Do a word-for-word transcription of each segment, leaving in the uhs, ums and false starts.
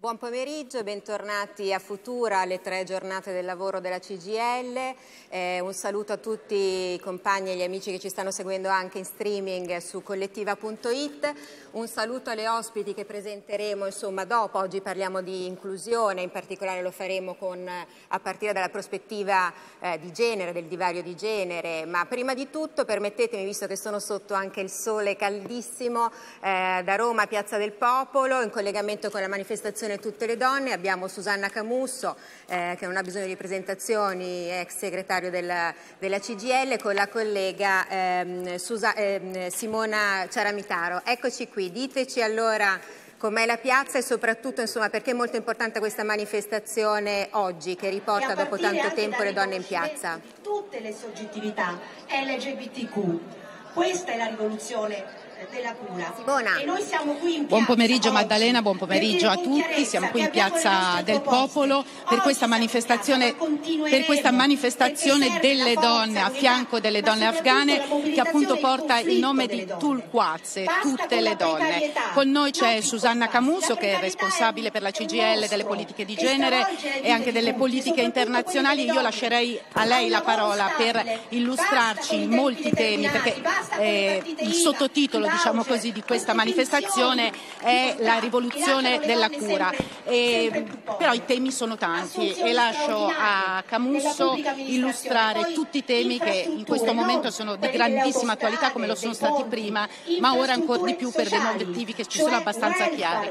Buon pomeriggio, bentornati a Futura, alle tre giornate del lavoro della C G I L. Eh, un saluto a tutti i compagni e gli amici che ci stanno seguendo anche in streaming su collettiva punto it. Un saluto alle ospiti che presenteremo insomma, dopo. Oggi parliamo di inclusione, in particolare lo faremo con, a partire dalla prospettiva eh, di genere, del divario di genere. Ma prima di tutto permettetemi, visto che sono sotto anche il sole caldissimo, eh, da Roma a Piazza del Popolo, in collegamento con la manifestazione Tutte le donne, abbiamo Susanna Camusso, eh, che non ha bisogno di presentazioni, ex segretario della, della C G I L, con la collega ehm, Susa, ehm, Simona Ciaramitaro. Eccoci qui, diteci allora com'è la piazza e soprattutto insomma, perché è molto importante questa manifestazione oggi che riporta dopo tanto tempo le donne in piazza. Tutte le soggettività L G B T Q, questa è la rivoluzione della cura. Simona. E noi siamo qui in piazza buon pomeriggio oggi, Maddalena, buon pomeriggio a tutti, siamo qui in Piazza del Popolo per questa manifestazione, per questa manifestazione delle donne a fianco delle donne afghane che appunto porta il nome di Tulquaze, tutte le donne. Con noi c'è Susanna Camusso che è responsabile per la C G I L delle politiche di genere e anche delle politiche internazionali. Io lascerei a lei la parola per illustrarci molti temi perché eh, il sottotitolo diciamo così, di questa manifestazione è la rivoluzione della cura, e, però i temi sono tanti e lascio a Camusso illustrare tutti i temi che in questo momento sono di grandissima attualità come lo sono stati prima, ma ora ancora di più per dei motivi che ci sono abbastanza chiari.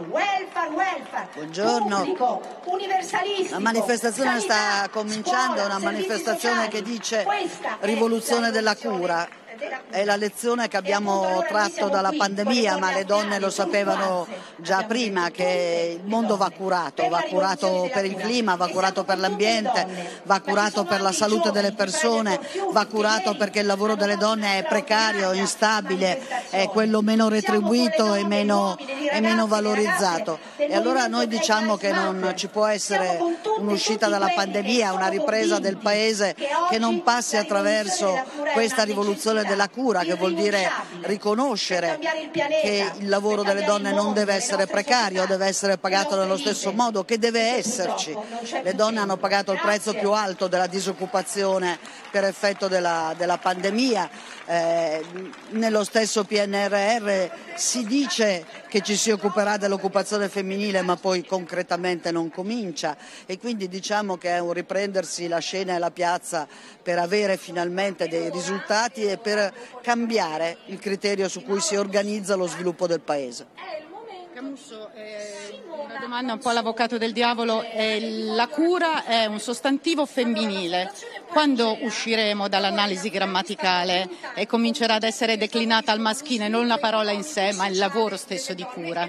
Buongiorno, la manifestazione sta cominciando, è una manifestazione che dice rivoluzione della cura. È la lezione che abbiamo tratto dalla pandemia, ma le donne lo sapevano già prima che il mondo va curato, va curato per il clima, va curato per l'ambiente, va curato per la salute delle persone, va curato perché il lavoro delle donne è precario, instabile, è quello meno retribuito e meno, e meno valorizzato. E allora noi diciamo che non ci può essere un'uscita dalla pandemia, una ripresa del Paese che non passi attraverso questa rivoluzione della cura, che vuol dire riconoscere che il lavoro delle donne non deve essere precario, deve essere pagato nello stesso modo, che deve esserci. Le donne hanno pagato il prezzo più alto della disoccupazione per effetto della, della pandemia. Eh, nello stesso P N R R si dice che ci si occuperà dell'occupazione femminile, ma poi concretamente non comincia, e quindi diciamo che è un riprendersi la scena e la piazza per avere finalmente dei risultati e per cambiare il criterio su cui si organizza lo sviluppo del Paese. Camusso, eh, una domanda un po' all'avvocato del diavolo, eh, la cura è un sostantivo femminile. Quando usciremo dall'analisi grammaticale e comincerà ad essere declinata al maschile non la parola in sé ma il lavoro stesso di cura?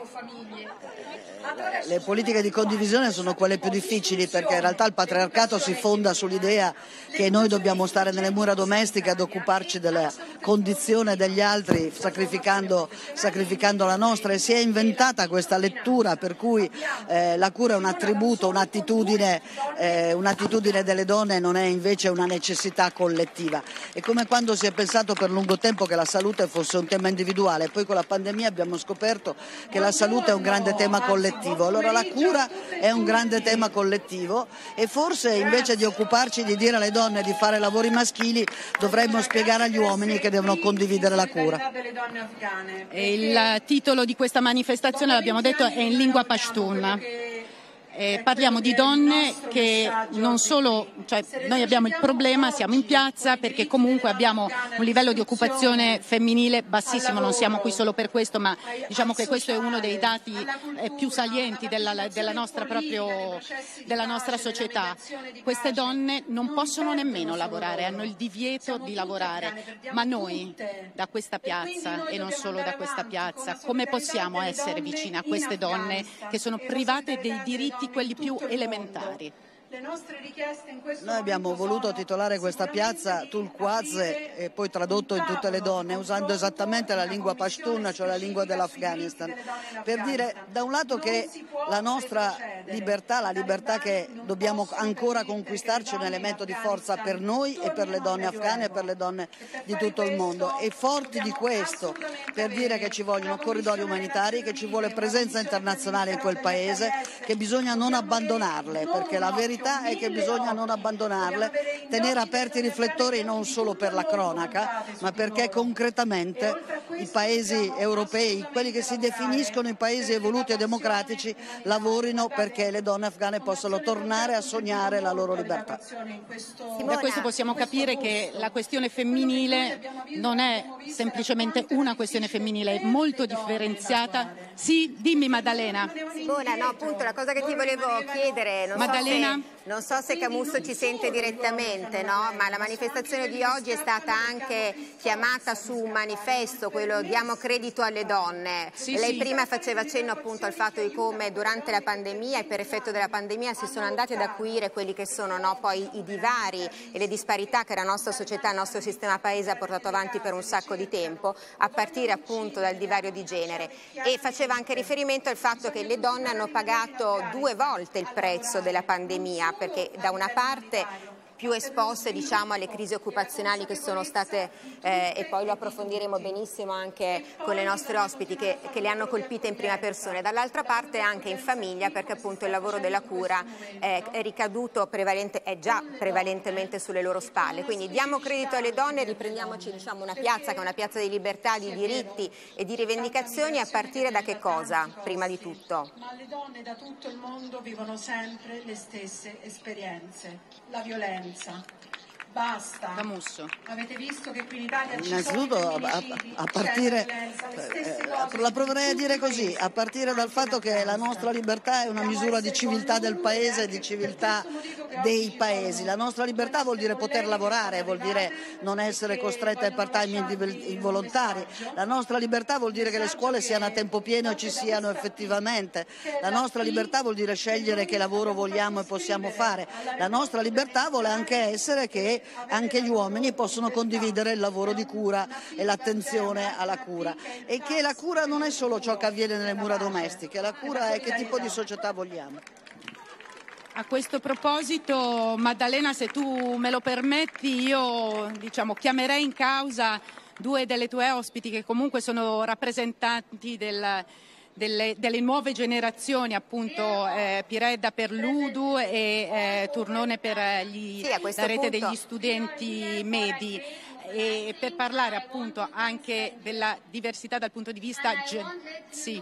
Le politiche di condivisione sono quelle più difficili perché in realtà il patriarcato si fonda sull'idea che noi dobbiamo stare nelle mura domestiche ad occuparci della condizione degli altri sacrificando, sacrificando la nostra, e si è inventata questa lettura per cui eh, la cura è un attributo, un'attitudine, eh, un'attitudine delle donne, non è invece una necessità collettiva. È come quando si è pensato per lungo tempo che la salute fosse un tema individuale, poi con la pandemia abbiamo scoperto che la salute è un grande tema collettivo. Allora la cura è un grande tema collettivo e forse invece di occuparci di dire alle donne di fare lavori maschili dovremmo spiegare agli uomini che devono condividere la cura. Il titolo di questa manifestazione, l'abbiamo detto, è in lingua pashtun. Eh, parliamo di donne che non solo, cioè noi abbiamo il problema, siamo in piazza perché comunque abbiamo un livello di occupazione femminile bassissimo, non siamo qui solo per questo, ma diciamo che questo è uno dei dati eh, più salienti della, della, nostra proprio, della nostra società. Queste donne non possono nemmeno lavorare, hanno il divieto di lavorare, ma noi da questa piazza e non solo da questa piazza, come possiamo essere vicine a queste donne che sono private dei diritti quelli più elementari? Le nostre richieste in questo Noi abbiamo voluto titolare questa piazza Tulquaze e poi tradotto in tutte le donne, usando esattamente la lingua pashtun, cioè la lingua dell'Afghanistan, per dire da un lato che la nostra libertà, la libertà che dobbiamo ancora conquistarci, è un elemento di forza per noi e per le donne afghane e per le donne di tutto il mondo, e forti di questo, per dire che ci vogliono corridoi umanitari, che ci vuole presenza internazionale in quel paese, che bisogna non abbandonarle, perché la verità è che bisogna non abbandonarle, tenere aperti i riflettori non solo per la cronaca, ma perché concretamente i paesi europei, quelli che si definiscono i paesi evoluti e democratici, lavorino perché le donne afghane possano tornare a sognare la loro libertà. Da questo possiamo capire che la questione femminile non è semplicemente una questione femminile, è molto differenziata. Sì, dimmi Maddalena. Simona, no, appunto la cosa che ti volevo chiedere, non Maddalena? so se... Non so se Camusso ci sente direttamente, no? Ma la manifestazione di oggi è stata anche chiamata su un manifesto, quello Diamo credito alle donne. Sì, Lei sì. prima faceva cenno appunto al fatto di come durante la pandemia e per effetto della pandemia si sono andati ad acuire quelli che sono, no, poi i divari e le disparità che la nostra società, il nostro sistema paese ha portato avanti per un sacco di tempo, a partire appunto dal divario di genere. E faceva anche riferimento al fatto che le donne hanno pagato due volte il prezzo della pandemia, perché da una parte più esposte, diciamo, alle crisi occupazionali che sono state, eh, e poi lo approfondiremo benissimo anche con le nostre ospiti, che, che le hanno colpite in prima persona, e dall'altra parte anche in famiglia, perché appunto il lavoro della cura è, è ricaduto prevalente, è già prevalentemente sulle loro spalle. Quindi diamo credito alle donne, riprendiamoci, diciamo, una piazza che è una piazza di libertà, di diritti e di rivendicazioni, a partire da che cosa, prima di tutto? Ma le donne da tutto il mondo vivono sempre le stesse esperienze, la violenza. Basta. Camusso. Avete visto che qui in Italia ci Innanzitutto sono a, a partire, eh, la proverei a dire così, a partire dal fatto che la nostra libertà è una misura di civiltà del paese e di civiltà dei paesi. La nostra libertà vuol dire poter lavorare, vuol dire non essere costretta ai part-time involontari. La nostra libertà vuol dire che le scuole siano a tempo pieno e ci siano effettivamente. La nostra libertà vuol dire scegliere che lavoro vogliamo e possiamo fare. La nostra libertà vuole anche essere che anche gli uomini possono condividere il lavoro di cura e l'attenzione alla cura, e che la cura non è solo ciò che avviene nelle mura domestiche, la cura è che tipo di società vogliamo. A questo proposito, Maddalena, se tu me lo permetti, io diciamo, chiamerei in causa due delle tue ospiti che comunque sono rappresentanti del Delle, delle nuove generazioni, appunto eh, Piredda per l'U D U e eh, Turnone per gli, sì, la rete punto. degli studenti medi, e per parlare appunto anche della diversità dal punto di vista sì.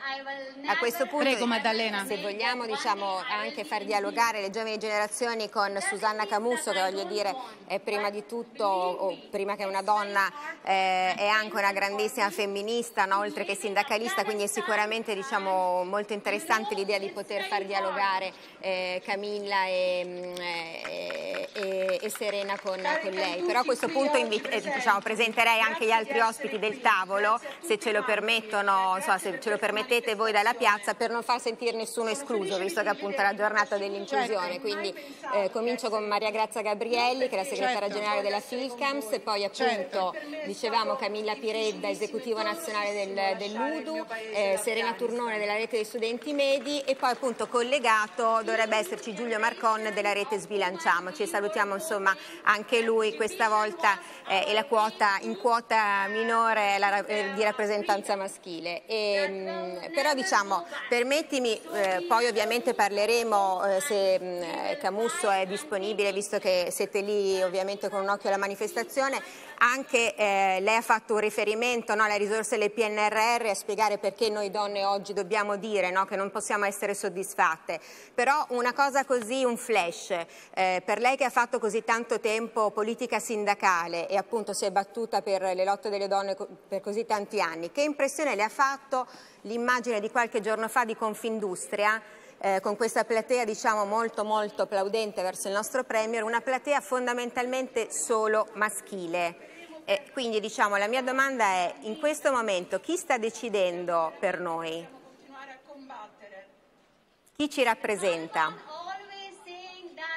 A questo punto, prego Maddalena, se vogliamo, diciamo, anche far dialogare le giovani generazioni con Susanna Camusso, che voglio dire è prima di tutto, o prima che una donna, eh, è anche una grandissima femminista, no? Oltre che sindacalista, quindi è sicuramente, diciamo, molto interessante l'idea di poter far dialogare eh, Camilla e, e, e, e Serena con, con lei. Però a questo punto Eh, diciamo, presenterei anche gli altri ospiti del tavolo, se ce lo permettono, insomma, se ce lo permettete voi dalla piazza, per non far sentire nessuno escluso, visto che appunto è la giornata dell'inclusione. Quindi eh, comincio con Maria Grazia Gabrielli, che è la segretaria generale della Filcams, e poi appunto dicevamo Camilla Piredda, esecutivo nazionale del, dell'U D U, eh, Serena Turnone della rete dei studenti medi, e poi appunto collegato dovrebbe esserci Giulio Marcon della rete Sbilanciamoci. Salutiamo insomma anche lui questa volta. Eh, e la quota in quota minore la, eh, di rappresentanza maschile. E, mh, però diciamo, permettimi, eh, poi ovviamente parleremo eh, se mh, Camusso è disponibile, visto che siete lì ovviamente con un occhio alla manifestazione, anche eh, lei ha fatto un riferimento, no, alle risorse del P N R R, a spiegare perché noi donne oggi dobbiamo dire, no, che non possiamo essere soddisfatte. Però una cosa così, un flash, eh, per lei che ha fatto così tanto tempo politica sindacale e appunto si è battuta per le lotte delle donne per così tanti anni, che impressione le ha fatto l'immagine di qualche giorno fa di Confindustria, eh, con questa platea, diciamo, molto molto applaudente verso il nostro Premier, una platea fondamentalmente solo maschile? Eh, quindi diciamo, la mia domanda è, in questo momento chi sta decidendo per noi? Chi ci rappresenta?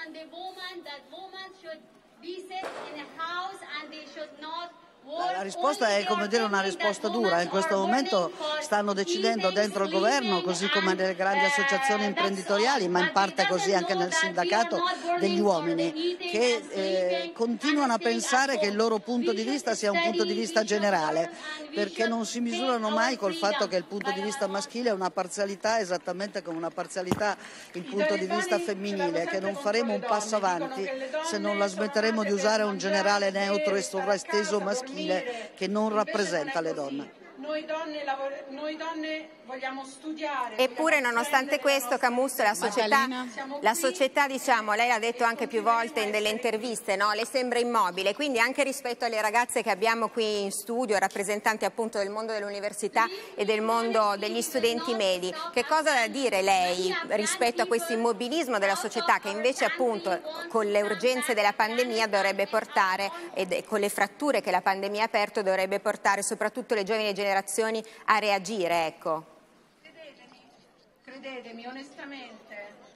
La risposta è, come dire, una risposta dura. In questo momento stanno decidendo dentro il governo, così come nelle grandi associazioni imprenditoriali, ma in parte così anche nel sindacato, degli uomini che eh, continuano a pensare che il loro punto di vista sia un punto di vista generale, perché non si misurano mai col fatto che il punto di vista maschile è una parzialità, esattamente come una parzialità il punto di vista femminile, che non faremo un passo avanti se non la smetteremo di usare un generale neutro e sovraesteso maschile che non rappresenta le donne. Noi donne, noi donne vogliamo studiare. Eppure, nonostante questo, Camusso, la società, la società, diciamo, lei l'ha detto anche più volte in delle interviste, no? Le sembra immobile, quindi anche rispetto alle ragazze che abbiamo qui in studio, rappresentanti appunto del mondo dell'università e del mondo degli studenti medi, che cosa ha da dire lei rispetto a questo immobilismo della società che invece appunto con le urgenze della pandemia dovrebbe portare, e con le fratture che la pandemia ha aperto, dovrebbe portare soprattutto le giovani generazioni a reagire, ecco. Credetemi, credetemi, onestamente,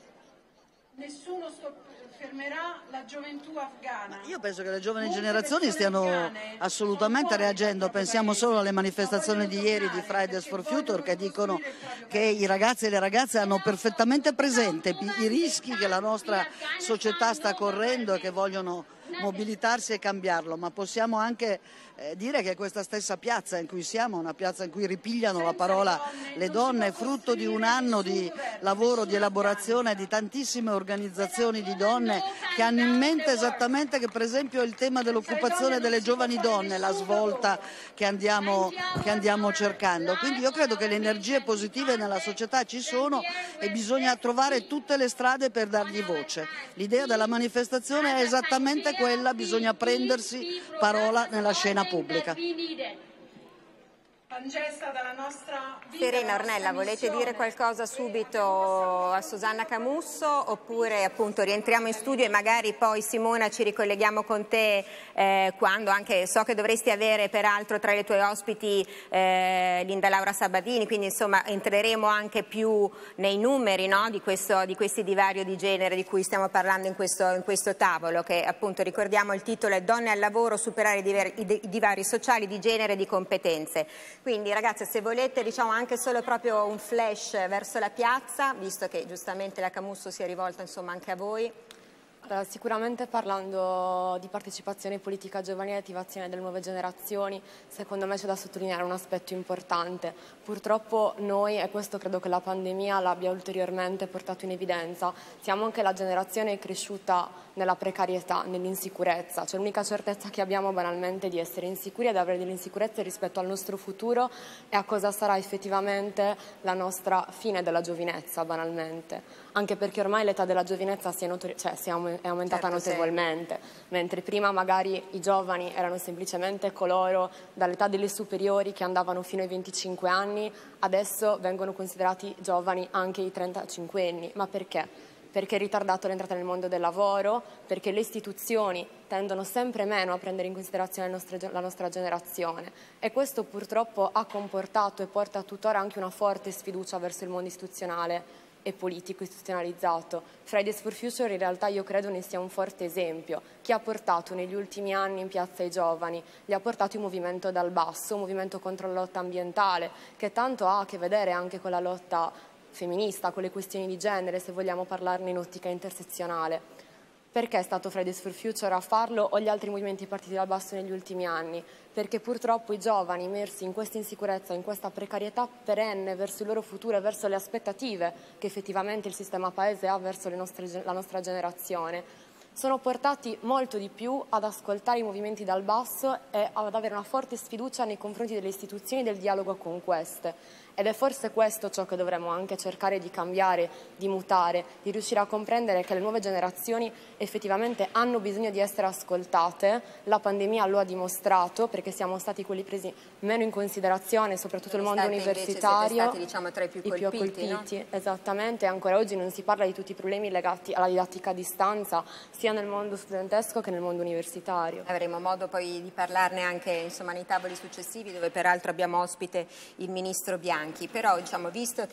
nessuno fermerà la gioventù afghana. Io penso che le giovani generazioni stiano assolutamente reagendo. Pensiamo solo alle manifestazioni di ieri di Fridays for Future, che dicono che i ragazzi e le ragazze hanno perfettamente presente i rischi che la nostra società sta correndo e che vogliono mobilitarsi e cambiarlo, ma possiamo anche eh, dire che questa stessa piazza in cui siamo, una piazza in cui ripigliano la parola le donne, è frutto di un anno di lavoro, di elaborazione di tantissime organizzazioni di donne che hanno in mente esattamente che, per esempio, il tema dell'occupazione delle giovani donne, la svolta che andiamo, che andiamo cercando. Quindi io credo che le energie positive nella società ci sono e bisogna trovare tutte le strade per dargli voce. L'idea della manifestazione è esattamente quella, bisogna prendersi parola nella scena pubblica. Dalla nostra vita, Serena Ornella, volete dire qualcosa subito a Susanna Camusso oppure appunto rientriamo in studio e magari poi Simona ci ricolleghiamo con te eh, quando anche so che dovresti avere peraltro tra le tue ospiti eh, Linda Laura Sabadini, quindi insomma entreremo anche più nei numeri, no, di, questo, di questi divario di genere di cui stiamo parlando in questo, in questo tavolo, che appunto ricordiamo il titolo è Donne al lavoro, superare i divari, i divari sociali di genere e di competenze. Quindi ragazze, se volete diciamo anche solo proprio un flash verso la piazza, visto che giustamente la Camusso si è rivolta insomma anche a voi. Allora, sicuramente parlando di partecipazione politica giovanile e attivazione delle nuove generazioni, secondo me c'è da sottolineare un aspetto importante. Purtroppo noi, e questo credo che la pandemia l'abbia ulteriormente portato in evidenza, siamo anche la generazione cresciuta nella precarietà, nell'insicurezza. Cioè l'unica certezza che abbiamo banalmente di essere insicuri ed avere delle insicurezze rispetto al nostro futuro e a cosa sarà effettivamente la nostra fine della giovinezza, banalmente. Anche perché ormai l'età della giovinezza si è, notori- cioè, si è è aumentata certo, notevolmente, sì. Mentre prima magari i giovani erano semplicemente coloro dall'età delle superiori che andavano fino ai venticinque anni, adesso vengono considerati giovani anche i trentacinquenni. Ma perché? Perché è ritardato l'entrata nel mondo del lavoro, perché le istituzioni tendono sempre meno a prendere in considerazione la nostra, la nostra generazione e questo purtroppo ha comportato e porta tuttora anche una forte sfiducia verso il mondo istituzionale e politico istituzionalizzato. Fridays for Future in realtà io credo ne sia un forte esempio. Chi ha portato negli ultimi anni in piazza i giovani? Li ha portati un movimento dal basso, un movimento contro la lotta ambientale, che tanto ha a che vedere anche con la lotta femminista, con le questioni di genere, se vogliamo parlarne in ottica intersezionale. Perché è stato Fridays for Future a farlo o gli altri movimenti partiti dal basso negli ultimi anni? Perché purtroppo i giovani immersi in questa insicurezza, in questa precarietà perenne verso il loro futuro e verso le aspettative che effettivamente il sistema paese ha verso le nostre, la nostra generazione, sono portati molto di più ad ascoltare i movimenti dal basso e ad avere una forte sfiducia nei confronti delle istituzioni e del dialogo con queste. Ed è forse questo ciò che dovremmo anche cercare di cambiare, di mutare, di riuscire a comprendere che le nuove generazioni effettivamente hanno bisogno di essere ascoltate. La pandemia lo ha dimostrato perché siamo stati quelli presi meno in considerazione, soprattutto il mondo universitario, siete stati, diciamo, tra i più colpiti, i più colpiti, no? Esattamente, ancora oggi non si parla di tutti i problemi legati alla didattica a distanza, sia nel mondo studentesco che nel mondo universitario. Avremo modo poi di parlarne anche insomma, nei tavoli successivi, dove peraltro abbiamo ospite il Ministro Bianchi. Però diciamo, visto che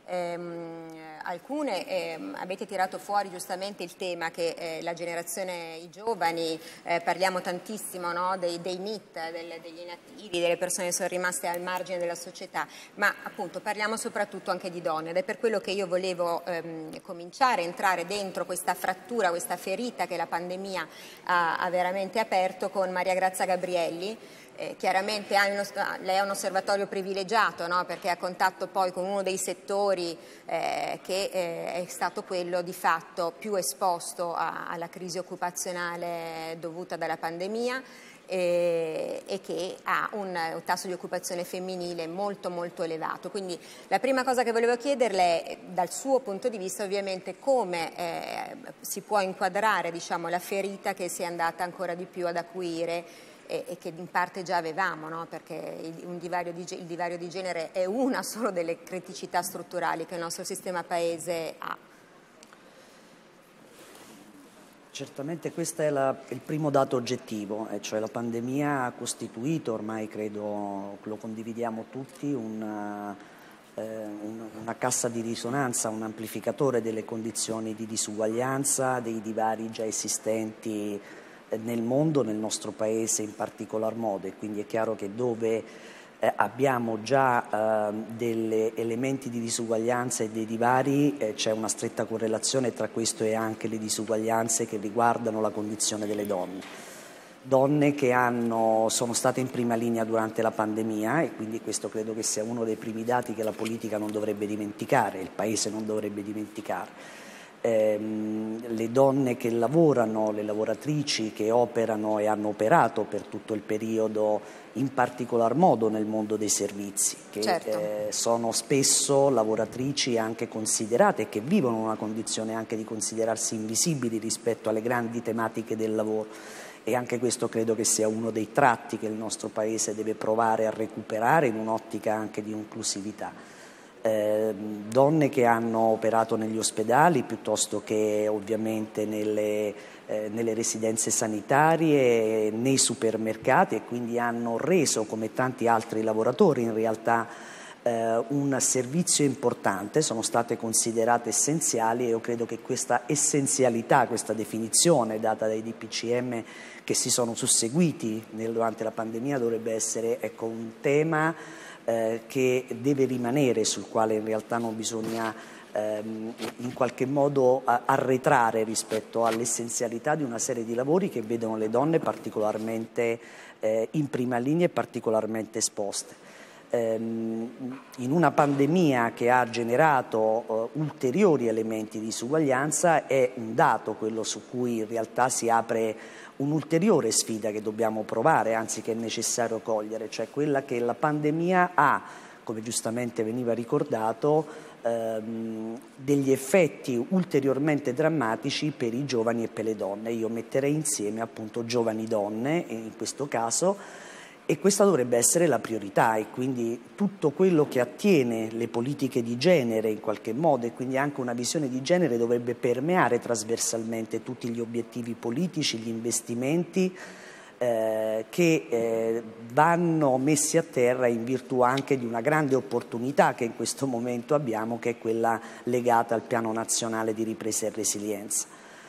Ehm, alcune ehm, avete tirato fuori giustamente il tema che eh, la generazione, i giovani, eh, parliamo tantissimo, no, dei, dei N I T, del, degli inattivi, delle persone che sono rimaste al margine della società, ma appunto parliamo soprattutto anche di donne, ed è per quello che io volevo ehm, cominciare a entrare dentro questa frattura, questa ferita che la pandemia ha, ha veramente aperto con Maria Grazia Gabrielli. Eh, chiaramente lei è un osservatorio privilegiato, no? Perché ha contatto poi con uno dei settori eh, che eh, è stato quello di fatto più esposto a, alla crisi occupazionale dovuta dalla pandemia e, e che ha un, un tasso di occupazione femminile molto molto elevato. Quindi la prima cosa che volevo chiederle è, dal suo punto di vista ovviamente, come eh, si può inquadrare, diciamo, la ferita che si è andata ancora di più ad acuire e che in parte già avevamo, no? Perché il, un divario di, il divario di genere è una solo delle criticità strutturali che il nostro sistema paese ha. Certamente questo è la, il primo dato oggettivo, eh, cioè la pandemia ha costituito, ormai credo lo condividiamo tutti, una, eh, un, una cassa di risonanza, un amplificatore delle condizioni di disuguaglianza, dei divari già esistenti nel mondo, nel nostro Paese in particolar modo, e quindi è chiaro che dove eh, abbiamo già eh, degli elementi di disuguaglianza e dei divari eh, c'è una stretta correlazione tra questo e anche le disuguaglianze che riguardano la condizione delle donne. Donne che hanno, sono state in prima linea durante la pandemia, e quindi questo credo che sia uno dei primi dati che la politica non dovrebbe dimenticare, il Paese non dovrebbe dimenticare. Eh, le donne che lavorano, le lavoratrici che operano e hanno operato per tutto il periodo, in particolar modo nel mondo dei servizi, che certo. eh, sono spesso lavoratrici anche considerate e che vivono una condizione anche di considerarsi invisibili rispetto alle grandi tematiche del lavoro, e anche questo credo che sia uno dei tratti che il nostro Paese deve provare a recuperare in un'ottica anche di inclusività. Eh, donne che hanno operato negli ospedali piuttosto che ovviamente nelle, eh, nelle residenze sanitarie, nei supermercati, e quindi hanno reso, come tanti altri lavoratori in realtà, eh, un servizio importante, sono state considerate essenziali, e io credo che questa essenzialità, questa definizione data dai D P C M che si sono susseguiti nel, durante la pandemia dovrebbe essere, ecco, un tema Eh, che deve rimanere, sul quale in realtà non bisogna ehm, in qualche modo arretrare rispetto all'essenzialità di una serie di lavori che vedono le donne particolarmente eh, in prima linea e particolarmente esposte. Ehm, in una pandemia che ha generato eh, ulteriori elementi di disuguaglianza, è un dato quello su cui in realtà si apre un'ulteriore sfida che dobbiamo provare, anzi che è necessario cogliere, cioè quella che la pandemia ha, come giustamente veniva ricordato, ehm, degli effetti ulteriormente drammatici per i giovani e per le donne. Io metterei insieme appunto giovani donne in questo caso, e questa dovrebbe essere la priorità, e quindi tutto quello che attiene le politiche di genere in qualche modo, e quindi anche una visione di genere, dovrebbe permeare trasversalmente tutti gli obiettivi politici, gli investimenti eh, che eh, vanno messi a terra in virtù anche di una grande opportunità che in questo momento abbiamo, che è quella legata al Piano Nazionale di Ripresa e Resilienza.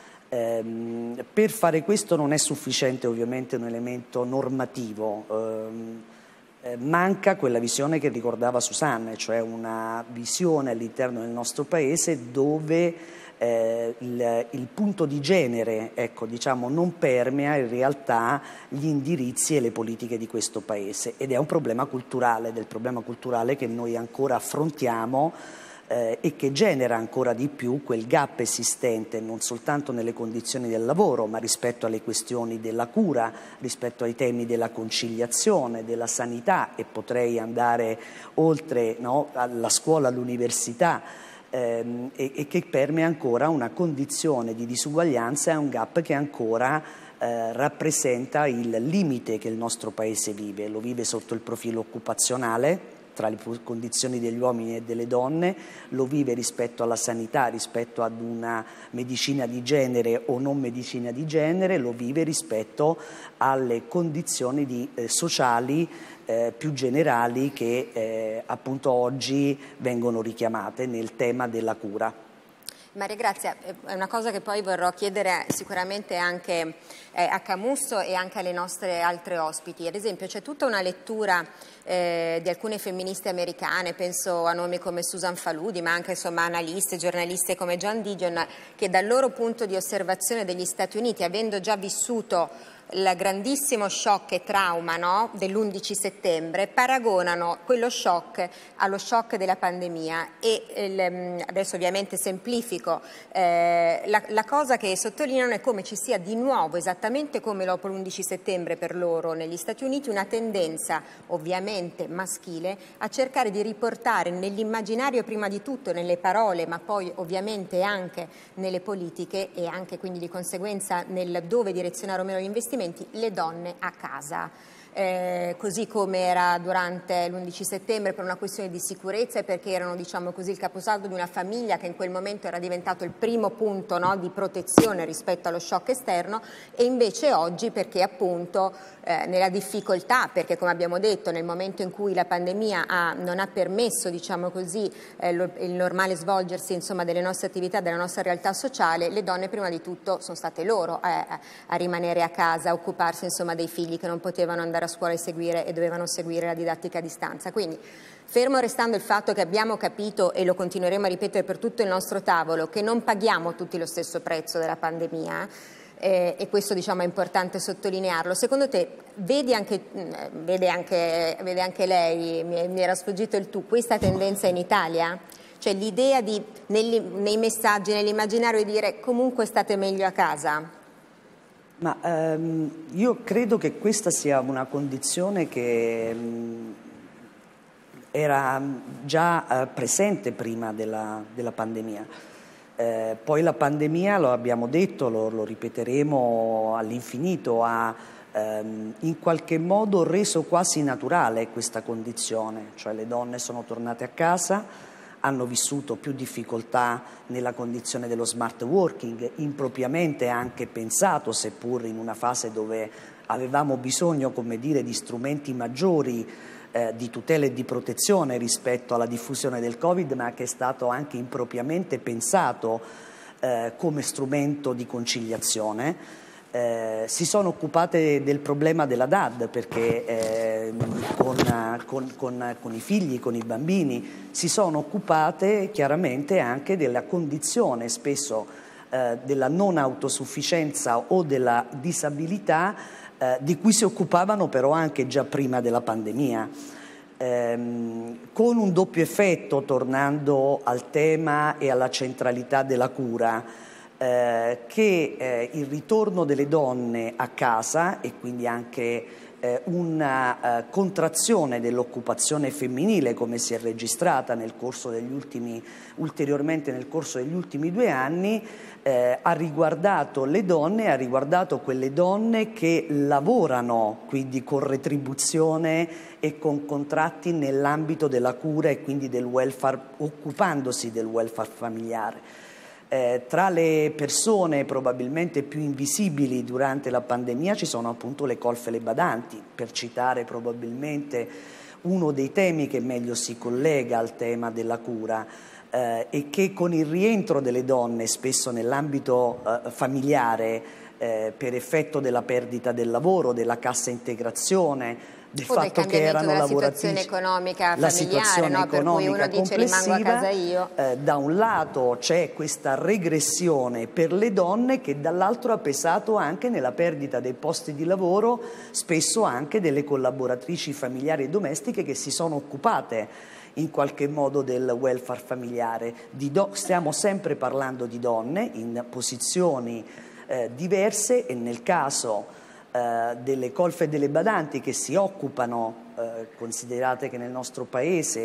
Ehm, per fare questo non è sufficiente ovviamente un elemento normativo, ehm, eh, manca quella visione che ricordava Susanna, cioè una visione all'interno del nostro Paese dove eh, il, il punto di genere, ecco, diciamo, non permea in realtà gli indirizzi e le politiche di questo Paese, ed è un problema culturale, del problema culturale che noi ancora affrontiamo, Eh, e che genera ancora di più quel gap esistente non soltanto nelle condizioni del lavoro, ma rispetto alle questioni della cura, rispetto ai temi della conciliazione, della sanità, e potrei andare oltre, no, alla scuola, all'università, ehm, e, e che permea ancora una condizione di disuguaglianza e un gap che ancora eh, rappresenta il limite che il nostro Paese vive. Lo vive sotto il profilo occupazionale, tra le condizioni degli uomini e delle donne, lo vive rispetto alla sanità, rispetto ad una medicina di genere o non medicina di genere, lo vive rispetto alle condizioni di, eh, sociali eh, più generali che eh, appunto oggi vengono richiamate nel tema della cura. Maria Grazia, è una cosa che poi vorrò chiedere sicuramente anche eh, a Camusso e anche alle nostre altre ospiti. Ad esempio c'è tutta una lettura eh, di alcune femministe americane, penso a nomi come Susan Faludi, ma anche insomma analiste, giornaliste come Joan Didion, che dal loro punto di osservazione degli Stati Uniti, avendo già vissuto il grandissimo shock e trauma, no, dell'undici settembre, paragonano quello shock allo shock della pandemia e il, adesso ovviamente semplifico, eh, la, la cosa che sottolineano è come ci sia di nuovo, esattamente come dopo l'undici settembre per loro negli Stati Uniti, una tendenza ovviamente maschile a cercare di riportare nell'immaginario, prima di tutto nelle parole, ma poi ovviamente anche nelle politiche e anche quindi di conseguenza nel dove direzionare o meno gli investimenti, le donne a casa. Eh, così come era durante l'undici settembre per una questione di sicurezza e perché erano, diciamo così, il caposaldo di una famiglia che in quel momento era diventato il primo punto, no, di protezione rispetto allo shock esterno, e invece oggi perché appunto eh, nella difficoltà, perché come abbiamo detto nel momento in cui la pandemia ha, non ha permesso, diciamo così, eh, lo, il normale svolgersi insomma delle nostre attività, della nostra realtà sociale, le donne prima di tutto sono state loro eh, a rimanere a casa, a occuparsi insomma dei figli che non potevano andare a scuola e seguire e dovevano seguire la didattica a distanza. Quindi, fermo restando il fatto che abbiamo capito, e lo continueremo a ripetere per tutto il nostro tavolo, che non paghiamo tutti lo stesso prezzo della pandemia, eh, e questo diciamo è importante sottolinearlo, secondo te vedi anche, vede, anche, vede anche lei, mi, mi era sfuggito il tu, questa tendenza in Italia? Cioè l'idea di, nei, nei messaggi, nell'immaginario di dire comunque state meglio a casa? Ma ehm, io credo che questa sia una condizione che mh, era già eh, presente prima della, della pandemia. Eh, poi la pandemia, lo abbiamo detto, lo, lo ripeteremo all'infinito, ha ehm, in qualche modo reso quasi naturale questa condizione, cioè le donne sono tornate a casa, hanno vissuto più difficoltà nella condizione dello smart working, impropriamente anche pensato, seppur in una fase dove avevamo bisogno, come dire, di strumenti maggiori eh, di tutela e di protezione rispetto alla diffusione del Covid, ma che è stato anche impropriamente pensato eh, come strumento di conciliazione. Eh, si sono occupate del problema della D A D perché eh, con, con, con, con i figli, con i bambini, si sono occupate chiaramente anche della condizione spesso eh, della non autosufficienza o della disabilità eh, di cui si occupavano però anche già prima della pandemia. Ehm, con un doppio effetto, tornando al tema e alla centralità della cura, Eh, che eh, il ritorno delle donne a casa e quindi anche eh, una eh, contrazione dell'occupazione femminile, come si è registrata nel corso degli ultimi, ulteriormente nel corso degli ultimi due anni, eh, ha riguardato le donne, ha riguardato quelle donne che lavorano quindi con retribuzione e con contratti nell'ambito della cura e quindi del welfare, occupandosi del welfare familiare. Eh, tra le persone probabilmente più invisibili durante la pandemia ci sono appunto le colf e le badanti, per citare probabilmente uno dei temi che meglio si collega al tema della cura eh, e che con il rientro delle donne spesso nell'ambito eh, familiare eh, per effetto della perdita del lavoro, della cassa integrazione, del o fatto del che erano della lavoratrici, situazione economica la familiare, situazione no? Per cui uno dice rimango a casa io. Eh, da un lato c'è questa regressione per le donne che dall'altro ha pesato anche nella perdita dei posti di lavoro, spesso anche delle collaboratrici familiari e domestiche che si sono occupate in qualche modo del welfare familiare. Di do- stiamo sempre parlando di donne in posizioni eh, diverse e nel caso delle colf e delle badanti che si occupano, eh, considerate che nel nostro paese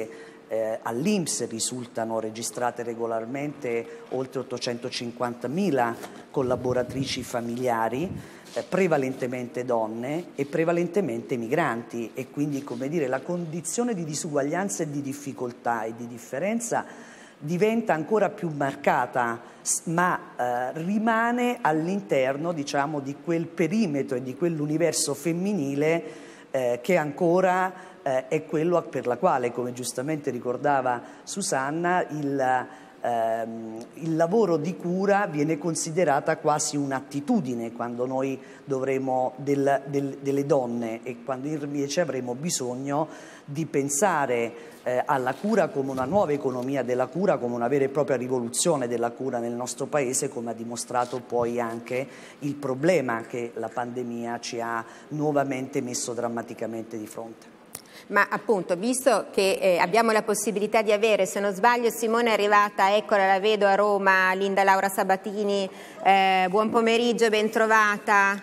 eh, all'I N P S risultano registrate regolarmente oltre ottocentocinquantamila collaboratrici familiari, eh, prevalentemente donne e prevalentemente migranti, e quindi, come dire, la condizione di disuguaglianza e di difficoltà e di differenza diventa ancora più marcata, ma eh, rimane all'interno, diciamo, di quel perimetro e di quell'universo femminile eh, che ancora eh, è quello per la quale, come giustamente ricordava Susanna, il, ehm, il lavoro di cura viene considerata quasi un'attitudine quando noi dovremo del, del, delle donne, e quando invece avremo bisogno di pensare eh, alla cura come una nuova economia della cura, come una vera e propria rivoluzione della cura nel nostro Paese, come ha dimostrato poi anche il problema che la pandemia ci ha nuovamente messo drammaticamente di fronte. Ma appunto, visto che eh, abbiamo la possibilità di avere, se non sbaglio Simone è arrivata, eccola, la vedo a Roma, Linda Laura Sabatini, eh, buon pomeriggio, ben trovata,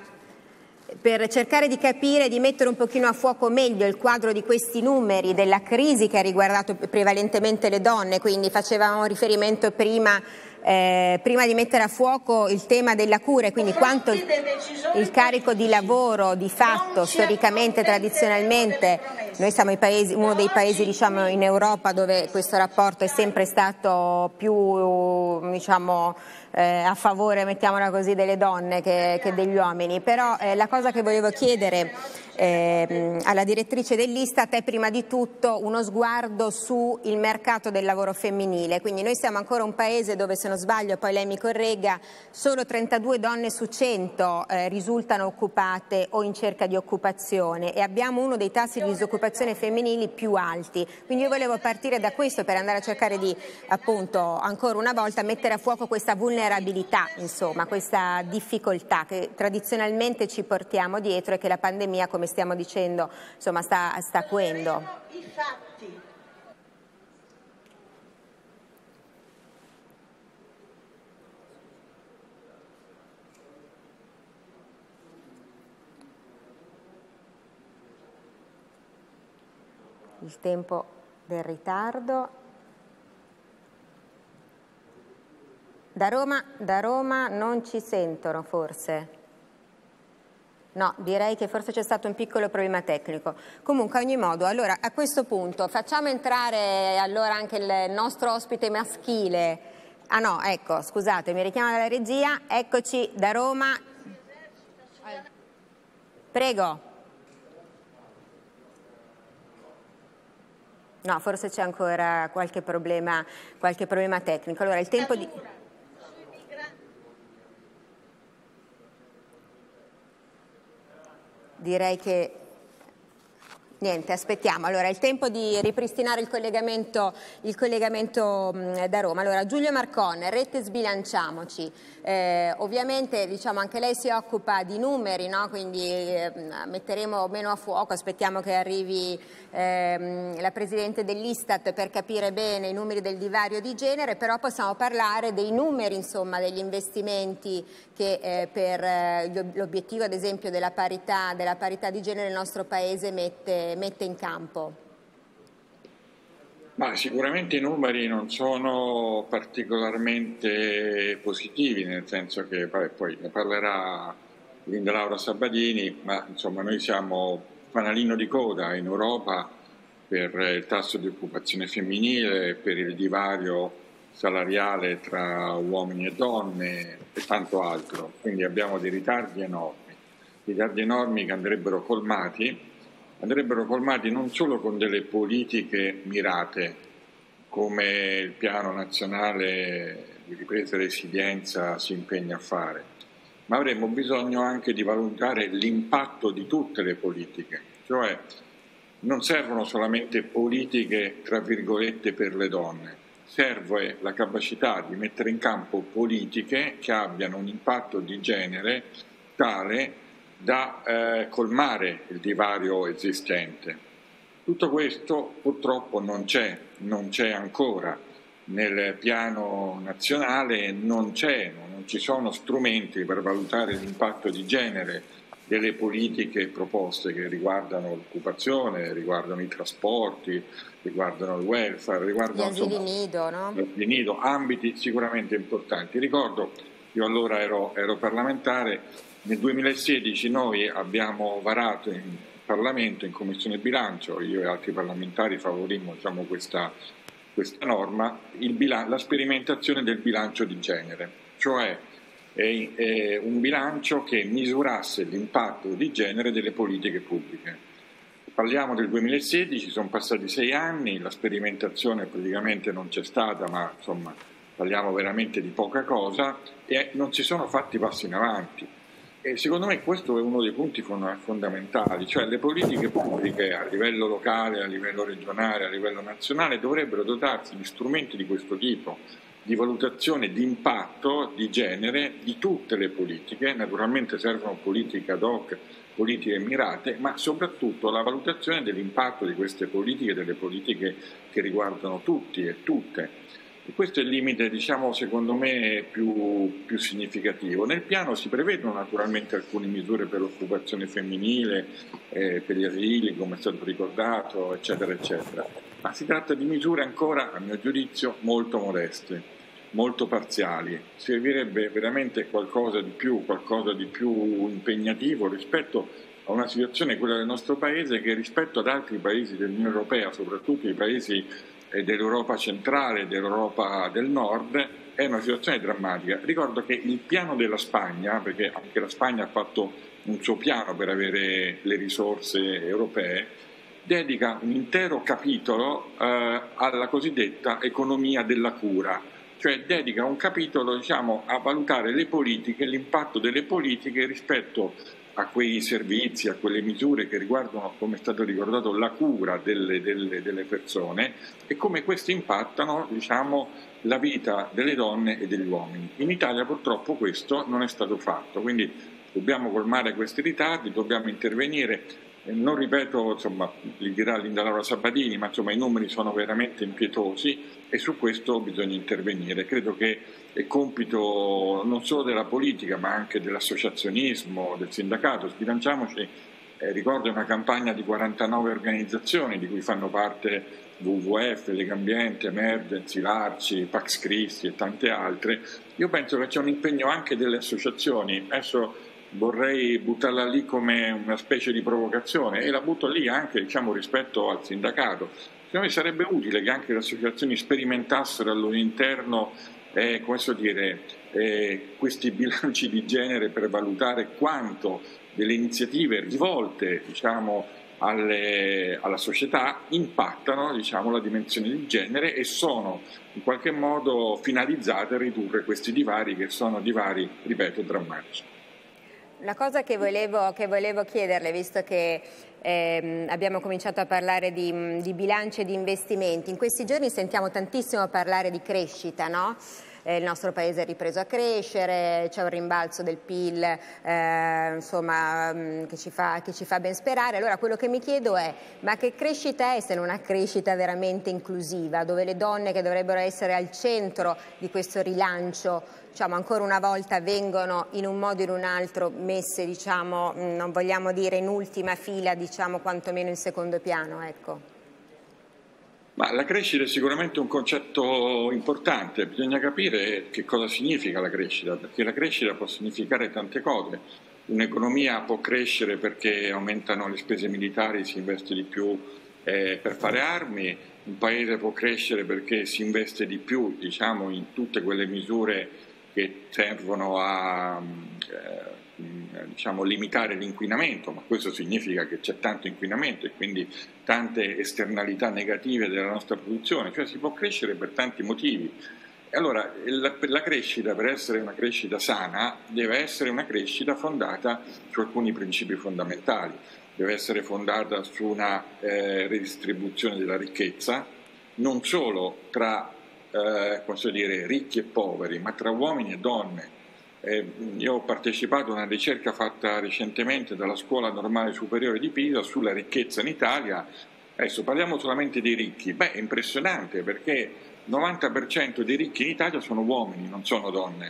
per cercare di capire, di mettere un pochino a fuoco meglio il quadro di questi numeri, della crisi che ha riguardato prevalentemente le donne, quindi facevamo riferimento prima Eh, prima di mettere a fuoco il tema della cura, quindi quanto il, il carico di lavoro di fatto storicamente, tradizionalmente, noi siamo i paesi, uno dei paesi, diciamo, in Europa dove questo rapporto è sempre stato più, diciamo, eh, a favore, mettiamola così, delle donne che, che degli uomini, però eh, la cosa che volevo chiedere eh, alla direttrice dell'Istat è prima di tutto uno sguardo sul mercato del lavoro femminile, quindi noi siamo ancora un paese dove, se non sbaglio, poi lei mi corregga, solo trentadue donne su cento eh, risultano occupate o in cerca di occupazione, e abbiamo uno dei tassi di disoccupazione femminili più alti, quindi io volevo partire da questo per andare a cercare di, appunto, ancora una volta mettere a fuoco questa vulnerabilità, insomma, questa difficoltà che tradizionalmente ci portiamo dietro e che la pandemia, come stiamo dicendo, insomma, sta, sta acuendo. I fatti. Il tempo del ritardo. Da Roma, da Roma non ci sentono forse? No, direi che forse c'è stato un piccolo problema tecnico. Comunque, a ogni modo, allora a questo punto facciamo entrare allora anche il nostro ospite maschile. Ah no, ecco, scusate, mi richiama dalla regia, eccoci da Roma. Prego. No, forse c'è ancora qualche problema, qualche problema tecnico. Allora, il tempo di... Direi che... Niente, aspettiamo. Allora, è il tempo di ripristinare il collegamento, il collegamento mh, da Roma. Allora, Giulio Marcon, Rete Sbilanciamoci. Eh, ovviamente, diciamo, anche lei si occupa di numeri, no? Quindi eh, metteremo meno a fuoco, aspettiamo che arrivi eh, la Presidente dell'Istat per capire bene i numeri del divario di genere, però possiamo parlare dei numeri, insomma, degli investimenti che eh, per eh, l'obiettivo, ad esempio, della parità, della parità di genere il nostro Paese mette mette in campo? Ma sicuramente i numeri non sono particolarmente positivi, nel senso che vabbè, poi ne parlerà Linda Laura Sabatini, ma insomma noi siamo fanalino di coda in Europa per il tasso di occupazione femminile, per il divario salariale tra uomini e donne e tanto altro, quindi abbiamo dei ritardi enormi, ritardi enormi che andrebbero colmati. andrebbero colmati non solo con delle politiche mirate, come il piano nazionale di ripresa e resilienza si impegna a fare, ma avremmo bisogno anche di valutare l'impatto di tutte le politiche, cioè non servono solamente politiche tra virgolette per le donne, serve la capacità di mettere in campo politiche che abbiano un impatto di genere tale da eh, colmare il divario esistente. Tutto questo purtroppo non c'è, non c'è ancora nel piano nazionale, non c'è, non ci sono strumenti per valutare l'impatto di genere delle politiche proposte che riguardano l'occupazione, riguardano i trasporti, riguardano il welfare, riguardano gli asili nido, no? Gli asili nido, ambiti sicuramente importanti. Ricordo, io allora ero, ero parlamentare, nel duemilasedici noi abbiamo varato in Parlamento, in Commissione Bilancio, io e altri parlamentari favorimmo diciamo, questa, questa norma, il bilan- la sperimentazione del bilancio di genere, cioè è, è un bilancio che misurasse l'impatto di genere delle politiche pubbliche. Parliamo del duemilasedici, sono passati sei anni, la sperimentazione praticamente non c'è stata, ma insomma parliamo veramente di poca cosa e non si sono fatti passi in avanti. E secondo me questo è uno dei punti fondamentali, cioè le politiche pubbliche a livello locale, a livello regionale, a livello nazionale dovrebbero dotarsi di strumenti di questo tipo, di valutazione di impatto, di genere, di tutte le politiche. Naturalmente servono politiche ad hoc, politiche mirate, ma soprattutto la valutazione dell'impatto di queste politiche, delle politiche che riguardano tutti e tutte. E questo è il limite, diciamo, secondo me più, più significativo. Nel piano si prevedono naturalmente alcune misure per l'occupazione femminile, eh, per gli asili, come è stato ricordato, eccetera, eccetera. Ma si tratta di misure ancora, a mio giudizio, molto modeste, molto parziali. Servirebbe veramente qualcosa di più, qualcosa di più impegnativo rispetto a una situazione, quella del nostro Paese, che rispetto ad altri paesi dell'Unione Europea, soprattutto i paesi dell'Europa centrale, dell'Europa del nord, è una situazione drammatica. Ricordo che il piano della Spagna, perché anche la Spagna ha fatto un suo piano per avere le risorse europee, dedica un intero capitolo eh, alla cosiddetta economia della cura, cioè dedica un capitolo diciamo, a valutare le politiche, l'impatto delle politiche rispetto a quei servizi, a quelle misure che riguardano, come è stato ricordato, la cura delle, delle, delle persone e come queste impattano diciamo, la vita delle donne e degli uomini. In Italia purtroppo questo non è stato fatto, quindi dobbiamo colmare questi ritardi, dobbiamo intervenire. Non ripeto, insomma, li dirà Linda Laura Sabatini, ma insomma, i numeri sono veramente impietosi e su questo bisogna intervenire. Credo che è compito non solo della politica ma anche dell'associazionismo, del sindacato. Sbilanciamoci, eh, ricordo una campagna di quarantanove organizzazioni di cui fanno parte W W F, Legambiente, Emergency, l'Arci, Pax Christi e tante altre. Io penso che c'è un impegno anche delle associazioni. Adesso vorrei buttarla lì come una specie di provocazione e la butto lì anche diciamo, rispetto al sindacato. Secondo me sarebbe utile che anche le associazioni sperimentassero al loro interno eh, come so dire, eh, questi bilanci di genere per valutare quanto delle iniziative rivolte diciamo, alle, alla società impattano diciamo, la dimensione di genere e sono in qualche modo finalizzate a ridurre questi divari che sono divari, ripeto, drammatici. La cosa che volevo, che volevo chiederle, visto che ehm, abbiamo cominciato a parlare di, di bilancio e di investimenti, in questi giorni sentiamo tantissimo parlare di crescita, no? Eh, il nostro paese è ripreso a crescere, c'è un rimbalzo del P I L eh, insomma, mh, che, ci fa, che ci fa ben sperare. Allora quello che mi chiedo è, ma che crescita è se non una crescita veramente inclusiva, dove le donne che dovrebbero essere al centro di questo rilancio diciamo, ancora una volta vengono in un modo o in un altro messe, diciamo, non vogliamo dire in ultima fila, diciamo quantomeno in secondo piano, ecco. Ma la crescita è sicuramente un concetto importante, bisogna capire che cosa significa la crescita, perché la crescita può significare tante cose. Un'economia può crescere perché aumentano le spese militari, si investe di più eh, per fare armi, un paese può crescere perché si investe di più, diciamo, in tutte quelle misure che servono a eh, diciamo, limitare l'inquinamento, ma questo significa che c'è tanto inquinamento e quindi tante esternalità negative della nostra produzione, cioè si può crescere per tanti motivi. E allora la, la crescita, per essere una crescita sana, deve essere una crescita fondata su alcuni principi fondamentali, deve essere fondata su una eh, redistribuzione della ricchezza, non solo tra Eh, posso dire, ricchi e poveri, ma tra uomini e donne. Eh, io ho partecipato a una ricerca fatta recentemente dalla Scuola Normale Superiore di Pisa sulla ricchezza in Italia. Adesso parliamo solamente dei ricchi. Beh, è impressionante perché il novanta per cento dei ricchi in Italia sono uomini, non sono donne.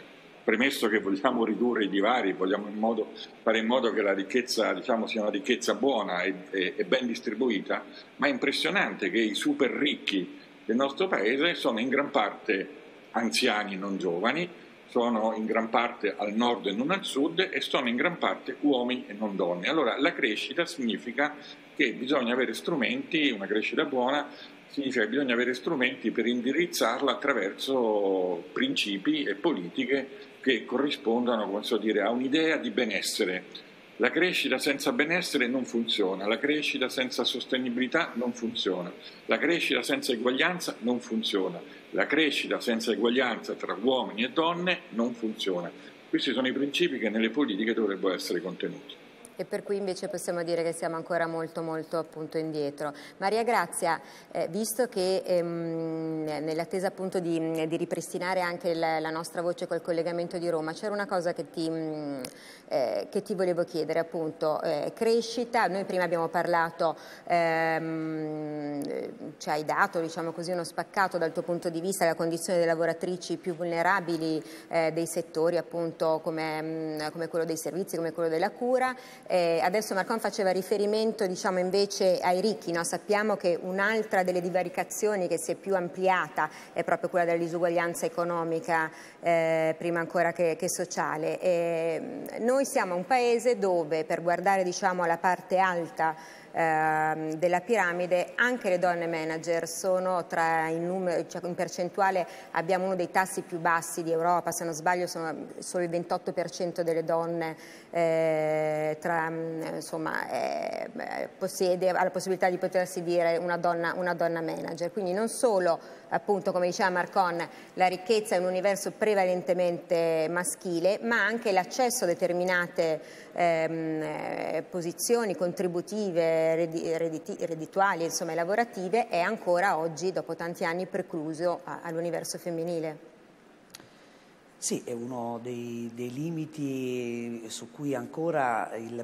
premesso che vogliamo ridurre i divari, vogliamo in modo, fare in modo che la ricchezza, diciamo, sia una ricchezza buona e, e, e ben distribuita, ma è impressionante che i super ricchi del nostro Paese sono in gran parte anziani, non giovani, sono in gran parte al nord e non al sud e sono in gran parte uomini e non donne. Allora la crescita significa che bisogna avere strumenti, una crescita buona, significa che bisogna avere strumenti per indirizzarla attraverso principi e politiche che corrispondano, come so dire, a un'idea di benessere. La crescita senza benessere non funziona, la crescita senza sostenibilità non funziona, la crescita senza eguaglianza non funziona, la crescita senza eguaglianza tra uomini e donne non funziona. Questi sono i principi che nelle politiche dovrebbero essere contenuti. E per cui invece possiamo dire che siamo ancora molto molto appunto indietro. Maria Grazia, eh, visto che ehm, nell'attesa appunto di, di ripristinare anche la, la nostra voce col collegamento di Roma, c'era una cosa che ti, mh, eh, che ti volevo chiedere, appunto, eh, crescita, noi prima abbiamo parlato, ehm, ci hai dato, diciamo così, uno spaccato dal tuo punto di vista della condizione delle lavoratrici più vulnerabili eh, dei settori appunto come, mh, come quello dei servizi, come quello della cura. Eh, adesso Marcon faceva riferimento, diciamo, invece ai ricchi, no? Sappiamo che un'altra delle divaricazioni che si è più ampliata è proprio quella della disuguaglianza economica, eh, prima ancora che, che sociale. E noi siamo un paese dove, per guardare, diciamo, alla parte alta eh, della piramide, anche le donne manager sono tra in, numero, cioè in percentuale abbiamo uno dei tassi più bassi di Europa, se non sbaglio sono solo il ventotto per cento delle donne eh, tra, insomma, eh, possiede, ha la possibilità di potersi dire una donna, una donna manager. Quindi non solo, appunto, come diceva Marcon, la ricchezza è un universo prevalentemente maschile, ma anche l'accesso a determinate ehm, posizioni contributive, redditi, reddituali, insomma lavorative, è ancora oggi, dopo tanti anni, precluso all'universo femminile. Sì, è uno dei, dei limiti su cui ancora il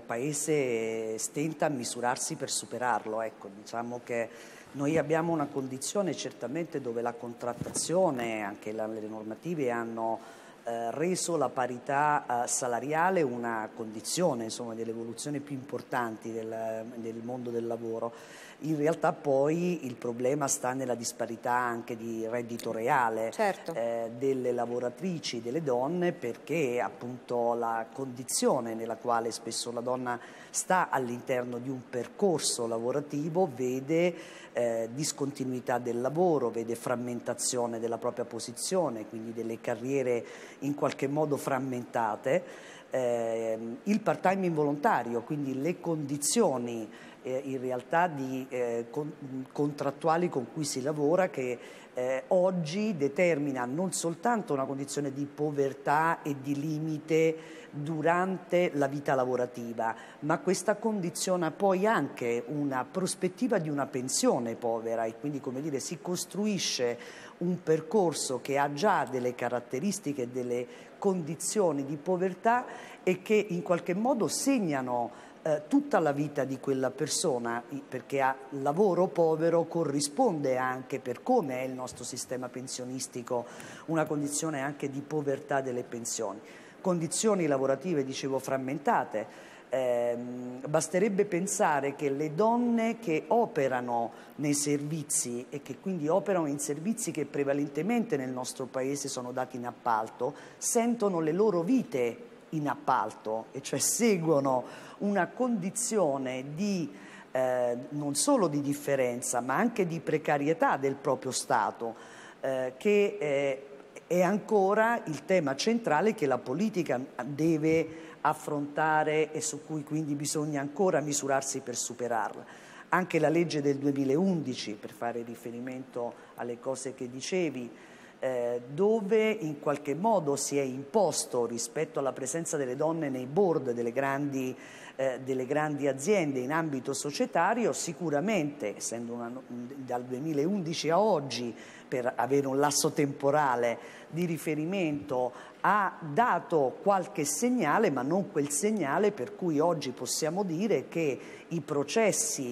Paese stenta a misurarsi per superarlo. Ecco, diciamo che noi abbiamo una condizione certamente dove la contrattazione, anche la, le normative hanno eh, reso la parità eh, salariale una condizione, insomma, delle evoluzioni più importanti del, del mondo del lavoro. In realtà poi il problema sta nella disparità anche di reddito reale, certo, eh, delle lavoratrici, delle donne, perché appunto la condizione nella quale spesso la donna sta all'interno di un percorso lavorativo vede eh, discontinuità del lavoro, vede frammentazione della propria posizione, quindi delle carriere in qualche modo frammentate. Eh, il part-time involontario, quindi le condizioni eh, in realtà di, eh, con, contrattuali con cui si lavora, che eh, oggi determina non soltanto una condizione di povertà e di limite durante la vita lavorativa, ma questa condiziona poi anche una prospettiva di una pensione povera e quindi, come dire, si costruisce un percorso che ha già delle caratteristiche, delle condizioni di povertà e che in qualche modo segnano eh, tutta la vita di quella persona, perché a lavoro povero corrisponde anche, per come è il nostro sistema pensionistico, una condizione anche di povertà delle pensioni. Condizioni lavorative, dicevo, frammentate. Eh, basterebbe pensare che le donne che operano nei servizi e che quindi operano in servizi che prevalentemente nel nostro Paese sono dati in appalto, sentono le loro vite in appalto, e cioè seguono una condizione di eh, non solo di differenza ma anche di precarietà del proprio Stato, eh, che eh, è ancora il tema centrale che la politica deve affrontare e su cui quindi bisogna ancora misurarsi per superarla. Anche la legge del duemilaundici, per fare riferimento alle cose che dicevi, eh, dove in qualche modo si è imposto rispetto alla presenza delle donne nei board delle grandi, eh, delle grandi aziende in ambito societario, sicuramente, essendo una, dal duemilaundici a oggi, per avere un lasso temporale di riferimento, ha dato qualche segnale, ma non quel segnale per cui oggi possiamo dire che i processi